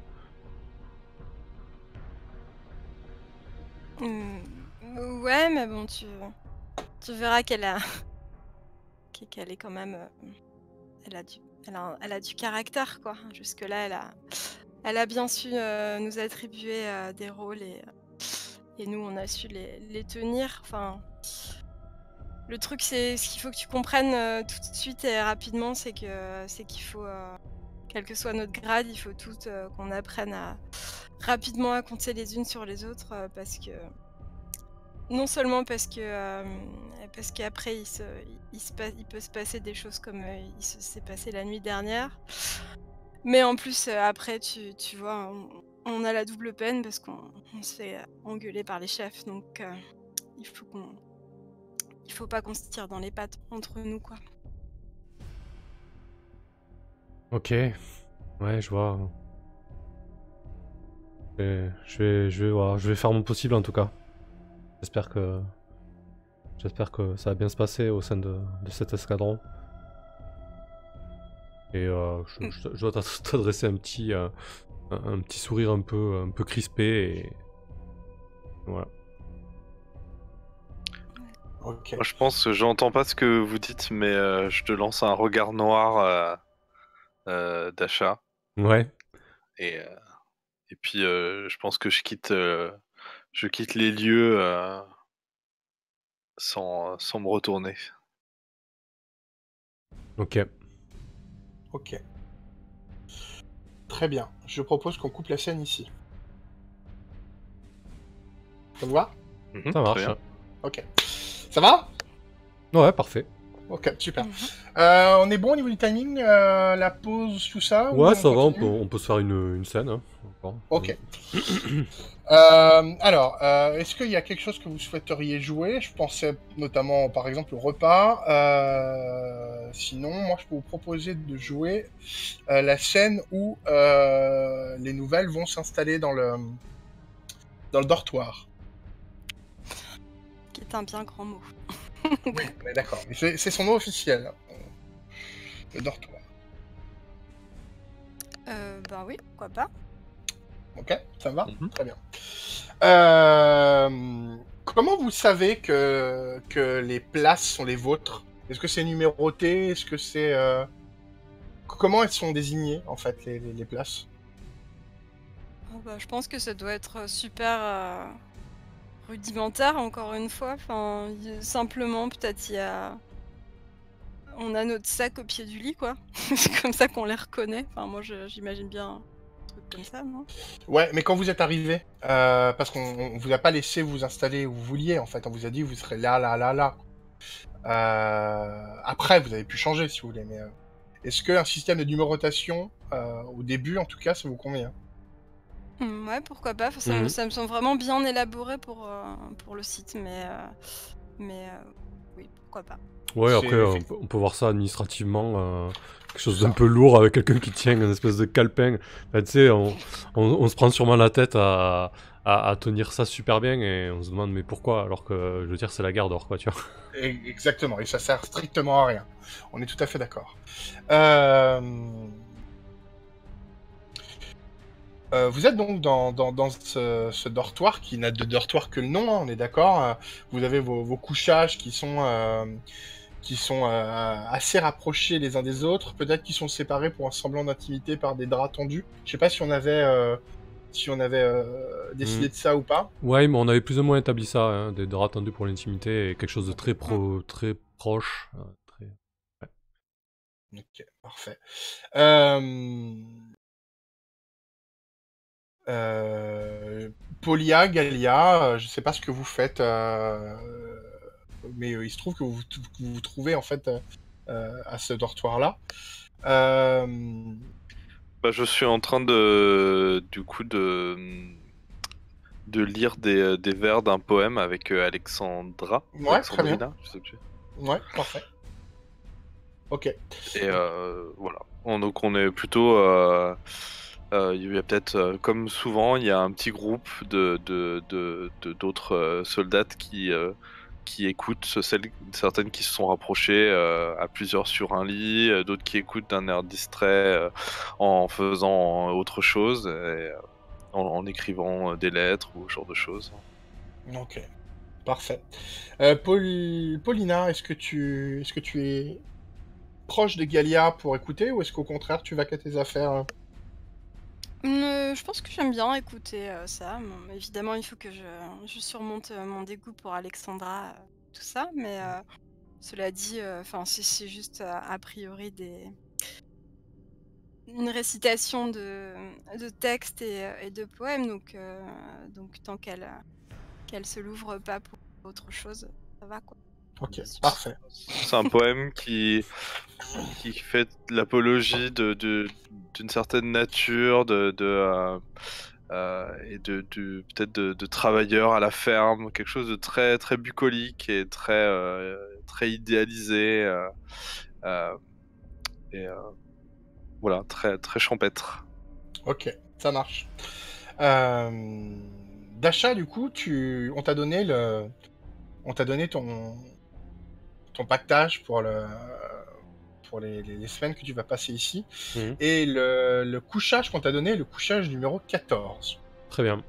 Mmh, ouais, mais bon, tu, tu verras qu'elle a, qu'elle est quand même, euh, elle a du, elle a, elle a du caractère, quoi. Jusque-là, elle a, elle a bien su euh, nous attribuer euh, des rôles et, et nous, on a su les, les tenir. Enfin, le truc, c'est ce qu'il faut que tu comprennes euh, tout de suite et rapidement, c'est que, c'est qu'il faut, euh, quel que soit notre grade, il faut tout euh, qu'on apprenne à rapidement à compter les unes sur les autres, euh, parce que non seulement parce que euh, parce qu'après il, se, il, se passe, il peut se passer des choses comme euh, il se s'est passé la nuit dernière, mais en plus euh, après tu, tu vois on, on a la double peine parce qu'on on se fait engueuler par les chefs, donc euh, il faut qu'on il faut pas qu'on se tire dans les pattes entre nous, quoi. Ok, ouais, je vois. Et je vais, je vais voir, je vais faire mon possible en tout cas. J'espère que, j'espère que ça va bien se passer au sein de, de cet escadron. Et euh, je, je- je dois t'adresser un petit, euh, un, un petit sourire un peu, un peu crispé et voilà. Ok. Moi, je pense que j'entends pas ce que vous dites, mais euh, je te lance un regard noir euh, euh, d'achat. Ouais. Et, euh, et puis, euh, je pense que je quitte, euh, je quitte les lieux euh, sans, sans me retourner. Ok. Ok. Très bien. Je propose qu'on coupe la scène ici. Ça vous va? Mhm, Ça très marche. bien. Ok. Ça va? Ouais, parfait. Ok, super. Mhm. Euh, on est bon au niveau du timing, euh, la pause, tout ça? ou Ouais, ça va, on continue peut, on peut se faire une, une scène. Hein, encore. Ok. Euh, alors, euh, est-ce qu'il y a quelque chose que vous souhaiteriez jouer? Je pensais notamment, par exemple, au repas. Euh, sinon, moi, je peux vous proposer de jouer euh, la scène où euh, les nouvelles vont s'installer dans le dans le dortoir. Qui est un bien grand mot. Oui, on est d'accord. Mais C'est c'est son nom officiel. Le dortoir. Euh, ben oui, pourquoi pas. Ok, ça va? Mhm. Très bien. Euh, Comment vous savez que, que les places sont les vôtres? Est-ce que c'est numéroté? Est-ce que c'est... euh, Comment elles sont désignées, en fait, les, les- les places? Oh, bah, je pense que ça doit être super euh, rudimentaire, encore une fois. Enfin, y- simplement, peut-être il y a... On a notre sac au pied du lit, quoi. C'est comme ça qu'on les reconnaît. Enfin, moi, je- j'imagine bien un truc comme ça, non? Ouais, mais quand vous êtes arrivé, euh, parce qu'on on vous a pas laissé vous installer où vous vouliez, en fait. On vous a dit vous serez là, là, là, là. Euh, Après, vous avez pu changer, si vous voulez, mais... euh, Est-ce qu'un système de numérotation, euh, au début, en tout cas, ça vous convient? Hmm, ouais, pourquoi pas. Enfin, ça, me, Mhm. ça me semble vraiment bien élaboré pour, euh, pour le site, mais... euh, mais euh, oui, pourquoi pas. Ouais, C'est après, on effectivement peut, on peut voir ça administrativement, euh, quelque chose d'un ça. peu lourd avec quelqu'un qui tient une espèce de calepin. Enfin, tu sais, on, on, on se prend sûrement la tête à, à, à tenir ça super bien et on se demande mais pourquoi alors que, je veux dire, c'est la guerre d'or, quoi, tu vois. E- Exactement, et ça sert strictement à rien. On est tout à fait d'accord. Euh, euh, vous êtes donc dans, dans, dans ce, ce dortoir qui n'a de dortoir que le nom, hein, on est d'accord. Euh, Vous avez vos, vos couchages qui sont, euh, qui sont euh, assez rapprochés les uns des autres, peut-être qu'ils sont séparés pour un semblant d'intimité par des draps tendus. Je sais pas si on avait, euh, si on avait euh, décidé Mhm. de ça ou pas. Ouais, mais on avait plus ou moins établi ça, hein, des draps tendus pour l'intimité et quelque chose de très, Hmm. pro, très proche. euh, très... ouais. Ok, parfait. Euh... Euh, Polia, Galia, euh, je sais pas ce que vous faites, euh, mais euh, il se trouve que vous que vous, vous trouvez en fait euh, euh, à ce dortoir-là. Euh, Bah, je suis en train de, du coup, de, de lire des, des vers d'un poème avec euh, Alexandra, ou Ouais, très bien. Alexandrina, je sais plus. Ouais, parfait. Ok. Et euh, voilà. On- donc on est plutôt, euh, euh, il y a peut-être, euh, comme souvent, il y a un petit groupe de de de de- d'autres euh, soldats qui euh, qui écoutent, celles, certaines qui se sont rapprochées euh, à plusieurs sur un lit, euh, d'autres qui écoutent d'un air distrait euh, en faisant autre chose, et, euh, en, en écrivant euh, des lettres ou ce genre de choses. Ok. Parfait. Euh, Paul- Paulina, est-ce que tu est-ce que tu es proche de Galia pour écouter ou est-ce qu'au contraire tu vas qu'à tes affaires? euh Euh, je pense que j'aime bien écouter euh, ça. Bon, évidemment, il faut que je, je surmonte euh, mon dégoût pour Alexandra, euh, tout ça. Mais euh, cela dit, euh, enfin, c'est c'est juste euh, a priori des, une récitation de, de textes et, euh, et de poèmes. Donc, euh, donc tant qu'elle euh, qu'elle se l'ouvre pas pour autre chose, ça va quoi. Ok, Dessus. parfait. C'est un poème qui qui fait l'apologie de, de- d'une certaine nature, de, de euh, euh, et de, de- peut-être de, de travailleurs à la ferme, quelque chose de très très bucolique et très euh, très idéalisé, euh, euh, et euh, voilà, très très champêtre. Ok, ça marche. Euh, D'achat, du coup, tu on t'a donné le on t'a donné ton ton pactage pour le pour les, les- les semaines que tu vas passer ici. Mhm. Et le, le couchage qu'on t'a donné, le couchage numéro quatorze. Très bien.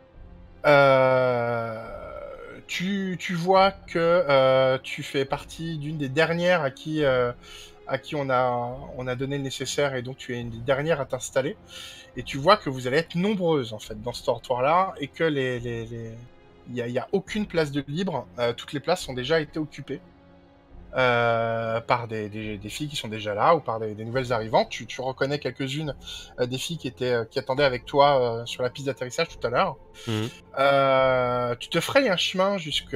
Euh, tu, tu vois que euh, tu fais partie d'une des dernières à qui, euh, à qui on a, on a donné le nécessaire et donc tu es une des dernières à t'installer. Et tu vois que vous allez être nombreuses en fait dans ce dortoir-là et que les, les, les... il n'y a, il y a aucune place de libre. Euh, toutes les places ont déjà été occupées. Euh, par des, des, des filles qui sont déjà là ou par des, des nouvelles arrivantes. Tu, tu reconnais quelques-unes euh, des filles qui, étaient, euh, qui attendaient avec toi euh, sur la piste d'atterrissage tout à l'heure. Mhm. Euh, tu te frayes un chemin jusque...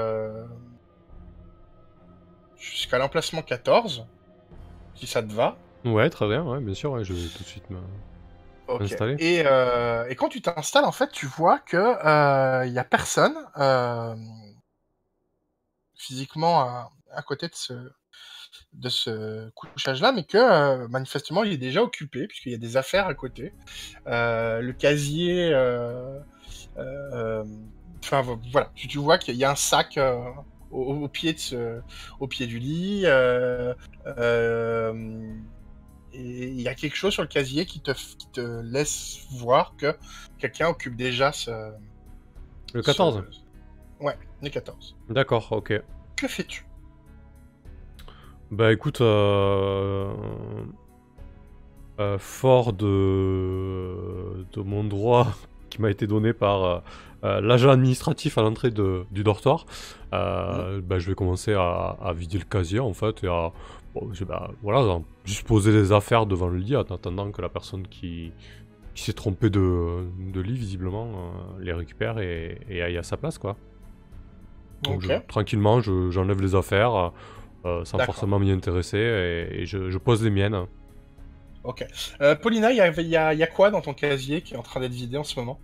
jusqu'à l'emplacement quatorze, si ça te va. Ouais, très bien, ouais, bien sûr, ouais, je vais tout de suite me- Ok. m'installer. Et, euh, et quand tu t'installes, en fait, tu vois que il euh, y a personne euh, physiquement à, à côté de ce, de ce couchage-là, mais que euh, manifestement il est déjà occupé, puisqu'il y a des affaires à côté. Euh, le casier... Enfin, euh, euh, enfin, voilà, tu, tu vois qu'il y a un sac euh, au, au pied de ce, au pied du lit. Euh, euh, et il y a quelque chose sur le casier qui te, qui te laisse voir que quelqu'un occupe déjà ce... Le quatorze. Ce... Ouais, le quatorze. D'accord, ok. Que fais-tu? Bah écoute, euh... Euh, fort de... de mon droit qui m'a été donné par euh, euh, l'agent administratif à l'entrée de... du dortoir, euh, mmh. bah, je vais commencer à... à vider le casier en fait et à bon, bah, voilà, juste poser les affaires devant le lit en attendant que la personne qui, qui s'est trompée de... de lit visiblement euh, les récupère et... et aille à sa place quoi. Donc okay. je... tranquillement je... j'enlève les affaires euh, sans forcément m'y intéresser et, et je... je pose les miennes. Ok. Euh, Paulina, il y a, y, a, y a quoi dans ton casier qui est en train d'être vidé en ce moment?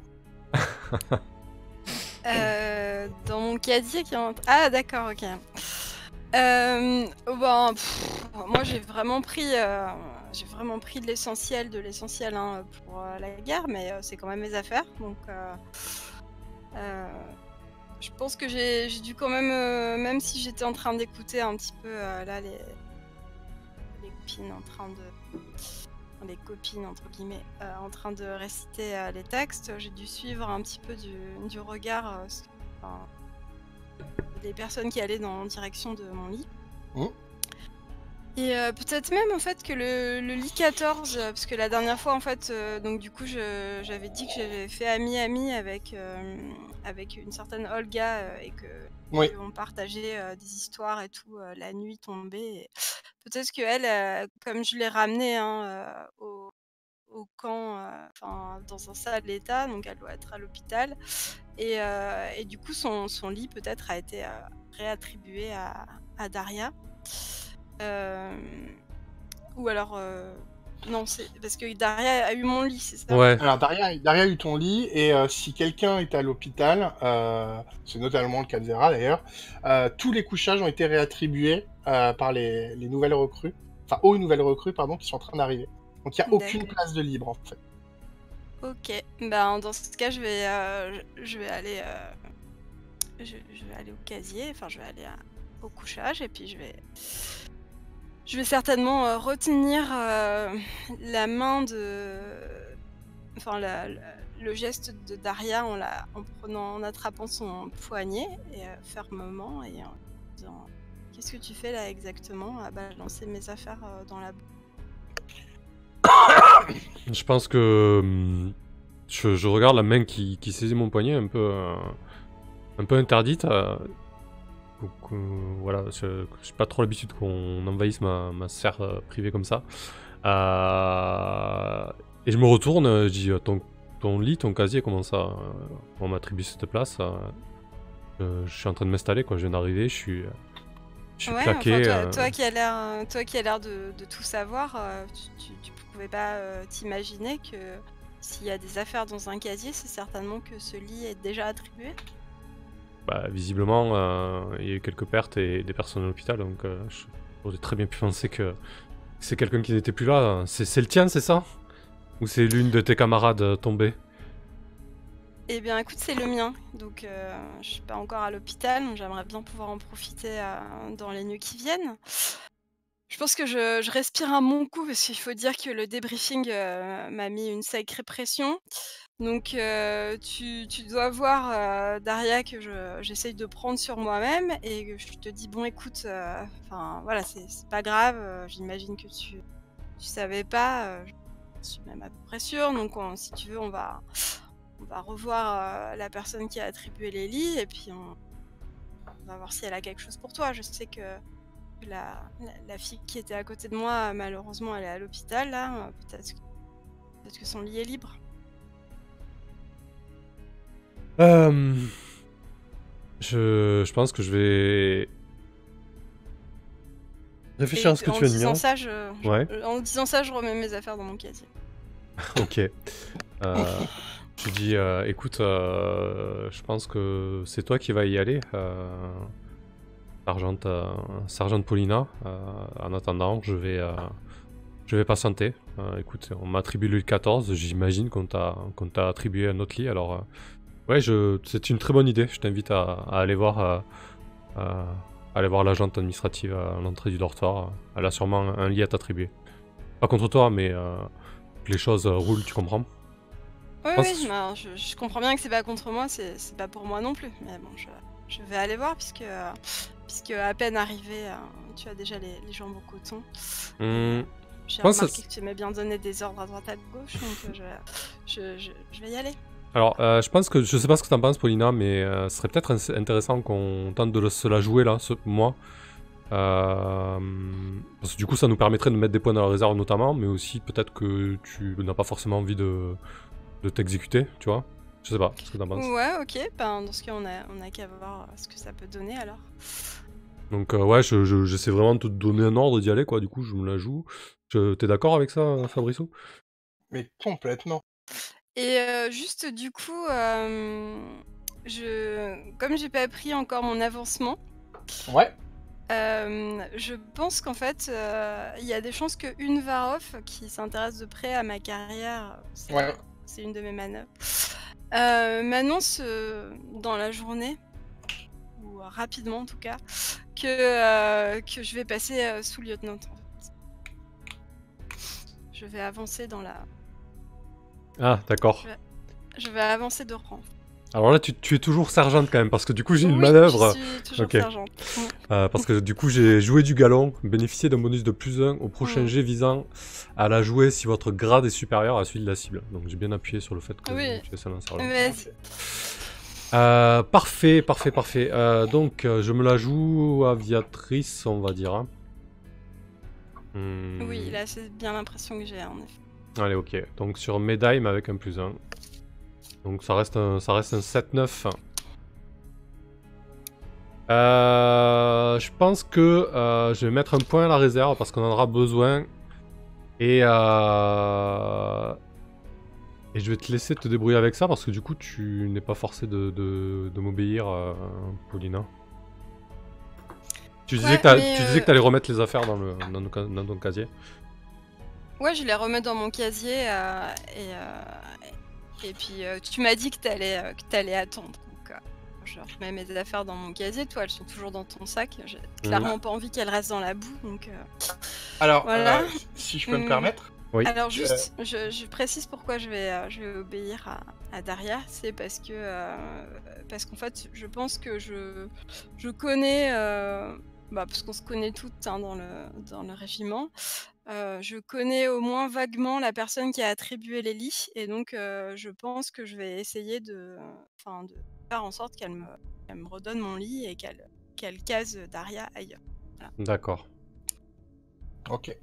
euh, Dans mon casier qui est en... Ah d'accord, ok. Euh, bon, pff, moi j'ai vraiment pris, euh, j'ai vraiment pris de l'essentiel, de l'essentiel hein, pour euh, la guerre, mais euh, c'est quand même mes affaires, donc euh, euh, je pense que j'ai dû quand même, euh, même si j'étais en train d'écouter un petit peu euh, là les, les copines en train de les copines entre guillemets euh, en train de réciter euh, les textes, j'ai dû suivre un petit peu du, du regard euh, enfin, des personnes qui allaient dans la direction de mon lit. Mmh. Et euh, peut-être même en fait que le, le lit quatorze, parce que la dernière fois en fait, euh, donc du coup j'avais dit que j'avais fait ami-ami avec, euh, avec une certaine Olga euh, et que oui. on partageait euh, des histoires et tout, euh, la nuit tombée. Et... Peut-être qu'elle, euh, comme je l'ai ramenée hein, euh, au, au camp, enfin euh, dans un sale état, donc elle doit être à l'hôpital. Et, euh, et du coup son, son lit peut-être a été euh, réattribué à, à Daria. Euh... Ou alors... Euh... Non, c'est parce que Daria a eu mon lit, c'est ça? Ouais. Alors Daria, Daria a eu ton lit, et euh, si quelqu'un est à l'hôpital, euh, c'est notamment le cas de Zera d'ailleurs, euh, tous les couchages ont été réattribués euh, par les, les nouvelles recrues, enfin aux nouvelles recrues, pardon, qui sont en train d'arriver. Donc il n'y a aucune place de libre en fait. Ok, ben dans ce cas je vais, euh, je vais aller, euh, je, je vais aller au casier, enfin je vais aller à, au couchage et puis je vais... Je vais certainement euh, retenir euh, la main de... Enfin, la, la, le geste de Daria en, la, en, prenant, en attrapant son poignet, et euh, fermement, et en disant « Qu'est-ce que tu fais là exactement ?» à balancer mes affaires euh, dans la boue. Je pense que... Je, je regarde la main qui, qui saisit mon poignet, un peu... Euh, un peu interdite. Euh, Donc, euh, voilà, je n'ai pas trop l'habitude qu'on envahisse ma, ma sphère euh, privée comme ça. Euh, et je me retourne, je dis ton, ton lit, ton casier, comment ça euh, on m'attribue cette place euh, euh, Je suis en train de m'installer, quoi. Je viens d'arriver, je suis, je suis ouais, claqué. Enfin, toi, euh... toi qui as l'air, toi qui as l'air de, de tout savoir, euh, tu, tu, tu pouvais pas euh, t'imaginer que s'il y a des affaires dans un casier, c'est certainement que ce lit est déjà attribué. Bah, visiblement, euh, il y a eu quelques pertes et des personnes à l'hôpital, donc euh, j'aurais très bien pu penser que c'est quelqu'un qui n'était plus là. C'est le tien, c'est ça? Ou c'est l'une de tes camarades tombée? Eh bien, écoute, c'est le mien. Donc, euh, je suis pas encore à l'hôpital, donc j'aimerais bien pouvoir en profiter euh, dans les nuits qui viennent. Je pense que je, je respire un bon coup, parce qu'il faut dire que le débriefing euh, m'a mis une sacrée pression. Donc, euh, tu, tu dois voir, euh, Daria, que j'essaye de prendre sur moi-même et que je te dis, bon, écoute, enfin, euh, voilà, c'est pas grave, euh, j'imagine que tu, tu savais pas, euh, je suis même à peu près sûre, donc on, si tu veux, on va, on va revoir euh, la personne qui a attribué les lits et puis on, on va voir si elle a quelque chose pour toi. Je sais que la, la, la fille qui était à côté de moi, malheureusement, elle est à l'hôpital, là, peut-être que, peut-être que son lit est libre. Euh, je, je pense que je vais réfléchir Et à ce que en tu viens de dire. Ça, je, ouais. je, en disant ça, je remets mes affaires dans mon casier. Ok. Euh, je dis, euh, écoute, euh, je pense que c'est toi qui vas y aller, euh, Sergente, euh, Sergente Paulina. Euh, en attendant, je vais, euh, je vais patienter. Euh, écoute, on m'a attribué le quatorze, j'imagine qu'on t'a qu'on t'a attribué un autre lit, alors... Euh, Ouais, je... c'est une très bonne idée. Je t'invite à... à aller voir euh... euh, aller voir l'agente administrative à l'entrée du dortoir. Elle a sûrement un lit à t'attribuer. Pas contre toi, mais euh, que les choses euh, roulent, tu comprends? Oui, pense- oui, bah, je, je comprends bien que c'est pas contre moi, c'est c'est pas pour moi non plus. Mais bon, je, je vais aller voir puisque, euh, puisque à peine arrivé, euh, tu as déjà les, les jambes au coton. Hmm, J'ai pense que remarqué que tu aimais bien donner des ordres à droite à gauche, donc euh, je, je, je, je vais y aller. Alors, euh, je pense que, je sais pas ce que t'en penses, Paulina, mais euh, ce serait peut-être ins- intéressant qu'on tente de le- se la jouer là, ce- moi. Euh, parce que du coup, ça nous permettrait de mettre des points dans la réserve notamment, mais aussi peut-être que tu n'as pas forcément envie de, de t'exécuter, tu vois. Je sais pas, ce que t'en penses. Ouais, ok, ben, dans ce cas, on a, on a qu'à voir ce que ça peut donner alors. Donc, euh, ouais, je- je- j'essaie vraiment de te donner un ordre d'y aller, quoi. Du coup, je me la joue. Je- T'es d'accord avec ça, Fabriceau? Mais complètement. Et euh, juste du coup, euh, je, comme j'ai pas pris encore mon avancement, Ouais. Euh, je pense qu'en fait, euh, il y a des chances que une Varov qui s'intéresse de près à ma carrière, c'est Ouais. c'est une de mes manœuvres, euh, m'annonce euh, dans la journée, ou euh, rapidement en tout cas, que, euh, que je vais passer euh, sous lieutenant. En fait. Je vais avancer dans la. Ah, d'accord. Je vais avancer de rang. Alors là, tu, tu es toujours sergente quand même, parce que du coup, j'ai une Oui, manœuvre. Je suis toujours Ok. sergente. Mm. Euh, parce que du coup, j'ai joué du galon, bénéficié d'un bonus de plus un au prochain Mm. jet visant à la jouer si votre grade est supérieur à celui de la cible. Donc j'ai bien appuyé sur le fait que Oui. tu es seul en sergent. Vas-y. Euh, parfait, parfait, parfait. Euh, donc euh, je me la joue aviatrice, on va dire. hein. Hmm. Oui, là c'est bien l'impression que j'ai en effet. Allez, ok. Donc sur médaille, mais avec un plus un. Donc ça reste un, ça reste un sept neuf. Euh, je pense que euh, je vais mettre un point à la réserve parce qu'on en aura besoin. Et, euh, et je vais te laisser te débrouiller avec ça parce que du coup tu n'es pas forcé de, de, de m'obéir, euh, Paulina. Tu disais Ouais, que t'as- mais, tu disais euh, que t'allais remettre les affaires dans, le, dans, ton- dans ton casier. Ouais, je les remets dans mon casier euh, et, euh, et puis euh, tu m'as dit que t'allais euh, que t'allais attendre. Donc euh, je remets mes affaires dans mon casier. Toi, elles sont toujours dans ton sac. J'ai clairement pas envie qu'elles restent dans la boue. Donc euh, Alors, Voilà. euh, si je peux me Hum. permettre. Oui. alors juste, je, je précise pourquoi je vais euh, je vais obéir à, à Daria. C'est parce que euh, parce qu'en fait, je pense que je je connais. Euh, bah, parce qu'on se connaît toutes hein, dans le dans le régiment. Euh, je connais au moins vaguement la personne qui a attribué les lits et donc euh, je pense que je vais essayer de, enfin, de faire en sorte qu'elle me, qu'elle me redonne mon lit et qu'elle qu'elle case Daria ailleurs. D'accord. Ok.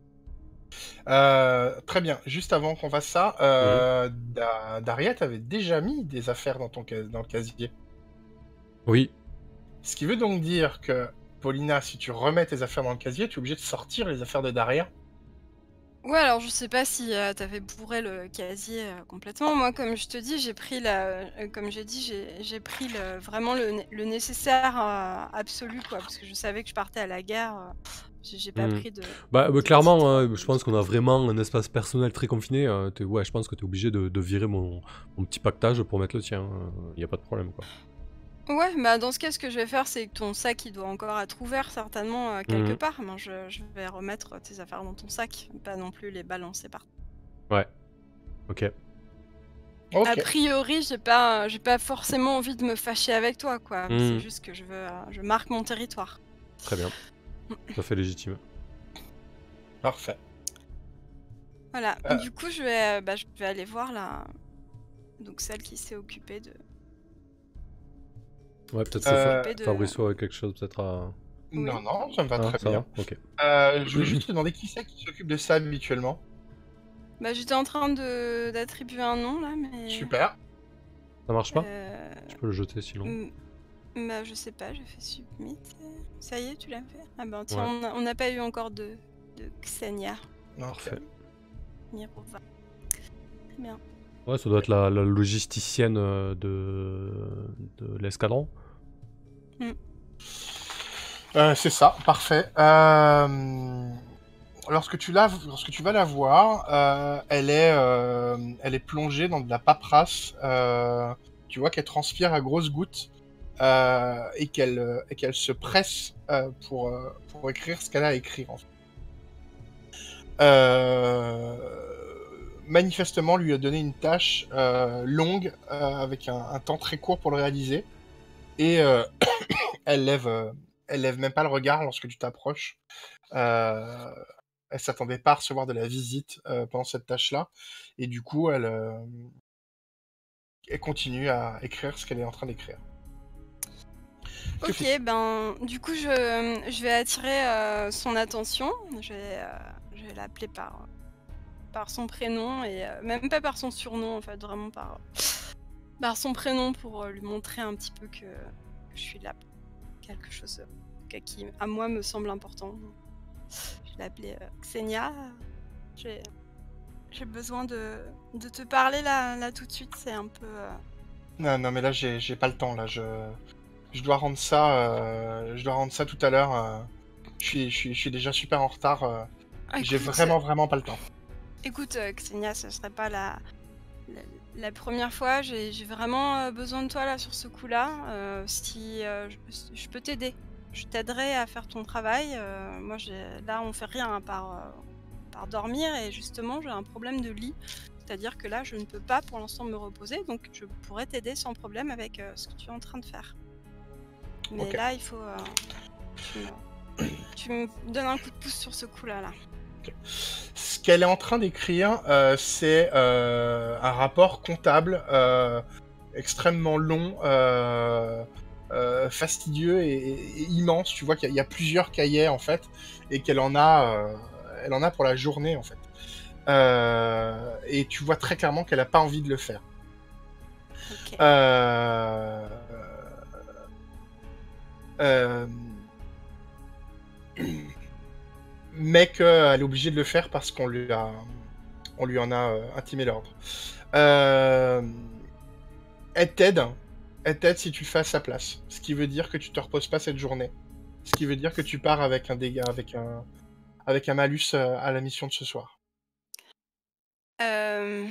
Euh, très bien. Juste avant qu'on fasse ça, euh, Da- Daria, t'avais déjà mis des affaires dans ton cas- dans le casier. Oui. Ce qui veut donc dire que, Paulina, si tu remets tes affaires dans le casier, tu es obligé de sortir les affaires de Daria. Ouais, alors je sais pas si euh, t'avais bourré le casier euh, complètement. Moi, comme je te dis, j'ai pris la, euh, comme j'ai dit, j'ai j'ai pris le, vraiment le, né- le nécessaire euh, absolu, quoi, parce que je savais que je partais à la guerre. euh, j'ai j'ai pas Mm. pris de. Bah, bah, de clairement, titre, hein, euh, je pense qu'on a vraiment un espace personnel très confiné. euh, t'es- ouais, je pense que tu es obligé de, de virer mon, mon petit pactage pour mettre le tien. Il n'y a pas de problème, quoi. Ouais, bah dans ce cas, ce que je vais faire, c'est que ton sac, il doit encore être ouvert certainement euh, quelque Mhm. part. Moi, je, je vais remettre tes affaires dans ton sac, pas non plus les balancer par. Ouais. Ok. Ok. A priori, j'ai pas, j'ai pas forcément envie de me fâcher avec toi, quoi. Mhm. C'est juste que je veux, euh, je marque mon territoire. Très bien. Tout à fait légitime. Parfait. Voilà. Euh. Du coup, je vais, euh, bah, je vais aller voir la, donc celle qui s'est occupée de. Ouais, peut-être Euh, que de- Fabricio a quelque chose peut-être à... Non, non, ça me va Ah, très ça bien. va. Ok. Euh, je voulais juste te demander qui c'est qui s'occupe de ça habituellement. Bah, j'étais en train de d'attribuer un nom là, mais. Super. Ça marche pas Euh, Je peux le jeter sinon. mm, Bah, je sais pas, j'ai fait submit. Ça y est, tu l'as fait? Ah ben tiens, Ouais. on a- on n'a pas eu encore de, de Xenia Non, Parfait. Mirova. Très bien. Ouais, ça doit être la, la logisticienne euh, de, de l'escadron. Euh, c'est ça, parfait. Euh, Lorsque tu, la... Lorsque tu vas la voir, euh, elle, est, euh, elle est plongée dans de la paperasse. Euh, tu vois qu'elle transpire à grosses gouttes. euh, et qu'elle euh, et qu'elle se presse euh, pour, euh, pour écrire ce qu'elle a à écrire. En fait. euh, manifestement, lui a donné une tâche euh, longue euh, avec un, un temps très court pour le réaliser. Et euh, elle lève, euh, elle lève même pas le regard lorsque tu t'approches. Euh, elle s'attendait pas à recevoir de la visite euh, pendant cette tâche-là, et du coup, elle, euh, elle continue à écrire ce qu'elle est en train d'écrire. Que Ok, fais-tu? ben du coup je, je vais attirer euh, son attention. Je vais, euh, je vais l'appeler par, par son prénom et euh, même pas par son surnom en fait, vraiment par, par son prénom pour euh, lui montrer un petit peu que, que je suis là pour quelque chose euh, qui à moi me semble important. Je vais l'appeler euh, Xenia. J'ai j'ai besoin de, de te parler là, là tout de suite, c'est un peu... euh, Non, non, mais là, j'ai j'ai pas le temps. Là, je, je dois rendre ça, euh, je dois rendre ça tout à l'heure. euh, Je suis, je suis, je suis déjà super en retard. euh, J'ai Écoute, vraiment, vraiment pas le temps. écoute euh, Xenia, ce serait pas la, la, la première fois. J'ai j'ai vraiment euh, besoin de toi là sur ce coup-là. Euh, si euh, je, je peux t'aider, je t'aiderai à faire ton travail. Euh, moi, j'ai- là, on fait rien à part, euh, par dormir et justement, j'ai un problème de lit. C'est-à-dire que là, je ne peux pas pour l'instant me reposer, donc je pourrais t'aider sans problème avec euh, ce que tu es en train de faire. Mais Ok. là, il faut... euh, tu, me, tu me donnes un coup de pouce sur ce coup-là. Là. Ce qu'elle est en train d'écrire, euh, c'est euh, un rapport comptable euh, extrêmement long, euh, euh, fastidieux et, et immense. Tu vois qu'il y, a- il y a plusieurs cahiers en fait, et qu'elle en a, euh, elle en a pour la journée en fait. Euh, et tu vois très clairement qu'elle a pas envie de le faire. Ok. Euh, euh, mais qu'elle est obligée de le faire parce qu'on lui a, on lui en a euh, intimé l'ordre. Euh, elle t'aide, elle t'aide si tu le fais à sa place. Ce qui veut dire que tu te reposes pas cette journée. Ce qui veut dire que tu pars avec un dégât, avec un, avec un malus euh, à la mission de ce soir. Euh,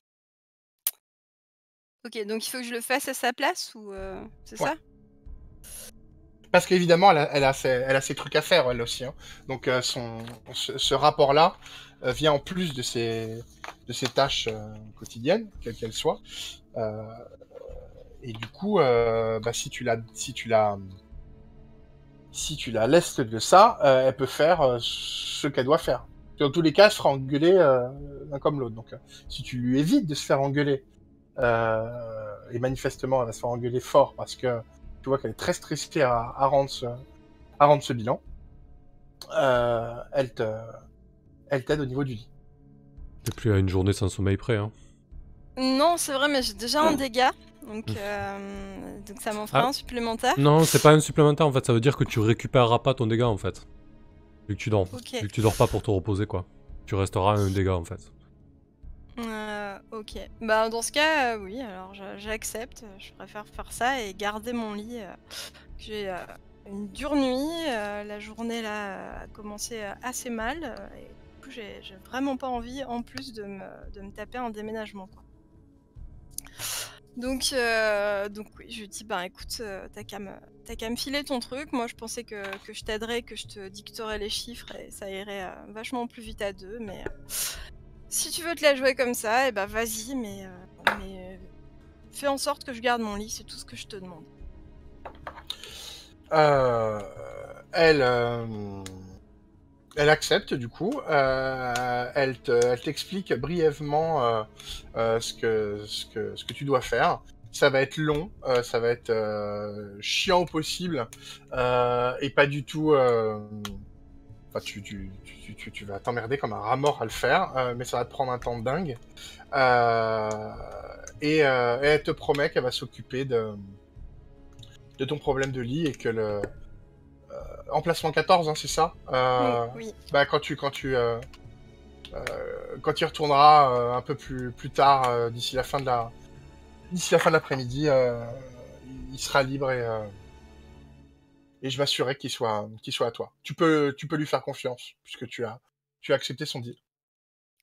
Ok, donc il faut que je le fasse à sa place ou euh, c'est Ouais. ça? Parce qu'évidemment, elle a, elle, a ses, elle a ses trucs à faire, elle aussi. Hein. Donc, euh, son, ce, ce rapport-là euh, vient en plus de ses, de ses tâches euh, quotidiennes, quelles qu'elles soient. Euh, et du coup, euh, bah, si tu la, si tu la, si tu la laisses de ça, euh, elle peut faire euh, ce qu'elle doit faire. Dans tous les cas, elle sera engueulée euh, l'un comme l'autre. Donc, euh, si tu lui évites de se faire engueuler, euh, et manifestement, elle va se faire engueuler fort parce que tu vois qu'elle est très stressée à, à rendre ce, à rendre ce bilan. Euh, elle te, elle t'aide au niveau du lit. T'es plus à une journée sans sommeil près, hein. Non, c'est vrai, mais j'ai déjà un dégât, donc, euh, donc ça m'en fera Ah. un supplémentaire. Non, c'est pas un supplémentaire en fait, ça veut dire que tu récupéreras pas ton dégât en fait. Vu que tu dors. Ok. Vu que tu dors pas pour te reposer quoi. Tu resteras à un dégât en fait. Euh, ok. Bah dans ce cas, euh, oui, alors je- j'accepte. Je préfère faire ça et garder mon lit. euh, J'ai euh, une dure nuit. euh, la journée là euh, a commencé euh, assez mal. euh, et du coup, j'ai j'ai vraiment pas envie en plus de me, de me taper un déménagement, quoi. Donc, euh, donc oui, je lui dis, bah écoute, euh, t'as qu'à me, t'as qu'à me filer ton truc. Moi, je pensais que, que je t'aiderais, que je te dicterais les chiffres et ça irait euh, vachement plus vite à deux. Mais euh, si tu veux te la jouer comme ça, et bah vas-y, mais, euh, mais euh, fais en sorte que je garde mon lit, c'est tout ce que je te demande. Euh, elle, euh, elle accepte du coup. Euh, elle te, elle t'explique brièvement euh, euh, ce que, ce que, ce que tu dois faire. Ça va être long, euh, ça va être euh, chiant au possible euh, et pas du tout. euh, Enfin, tu, tu, tu, tu, tu vas t'emmerder comme un rat mort à le faire, euh, mais ça va te prendre un temps de dingue. Euh, et, euh, et elle te promet qu'elle va s'occuper de, de ton problème de lit et que le emplacement quatorze, hein, c'est ça. Euh, Oui, oui. Bah quand tu quand tu euh, euh, quand tu y retourneras euh, un peu plus plus tard euh, d'ici la fin de la d'ici la fin de l'après-midi, euh, il sera libre et euh, et je m'assurerai qu'il soit qu'il soit à toi. Tu peux tu peux lui faire confiance puisque tu as tu as accepté son deal.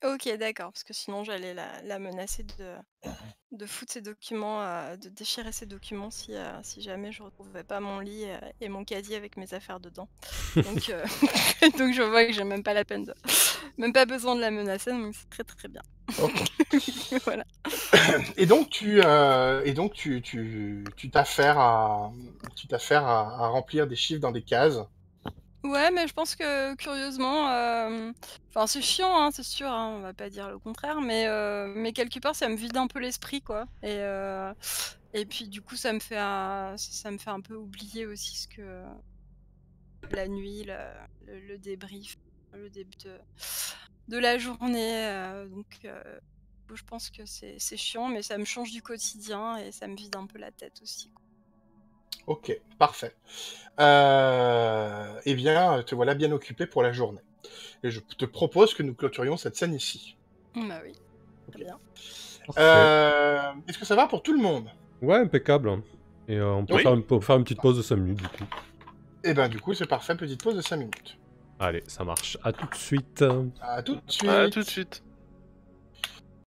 Ok, d'accord, parce que sinon j'allais la, la menacer de, de foutre ses documents, euh, de déchirer ses documents si, euh, si jamais je retrouvais pas mon lit euh, et mon caddie avec mes affaires dedans. Donc, euh, donc je vois que j'ai même pas la peine de, même pas besoin de la menacer, donc c'est très très bien. Ok. Voilà. Et donc tu euh, et donc tu tu tu t'affaires à tu t'affaires à, à remplir des chiffres dans des cases. Ouais, mais je pense que curieusement, euh, enfin c'est chiant, hein, c'est sûr, hein, on va pas dire le contraire, mais, euh, mais quelque part ça me vide un peu l'esprit, quoi. Et, euh, et puis du coup ça me fait un, ça me fait un peu oublier aussi ce que la nuit, le, le, le débrief, le début de, de la journée. euh, donc euh, je pense que c'est c'est chiant, mais ça me change du quotidien et ça me vide un peu la tête aussi, quoi. Ok, parfait. Euh, eh bien, te voilà bien occupé pour la journée. Et je te propose que nous clôturions cette scène ici. Bah oui, Ok. très bien. Parfait. Euh, Est-ce que ça va pour tout le monde? Ouais, impeccable. Et euh, on, peut Oui. faire, on peut faire une petite pause de cinq minutes du coup. Eh ben du coup, c'est parfait, petite pause de cinq minutes. Allez, ça marche. À tout de suite. À tout de suite. À tout de suite.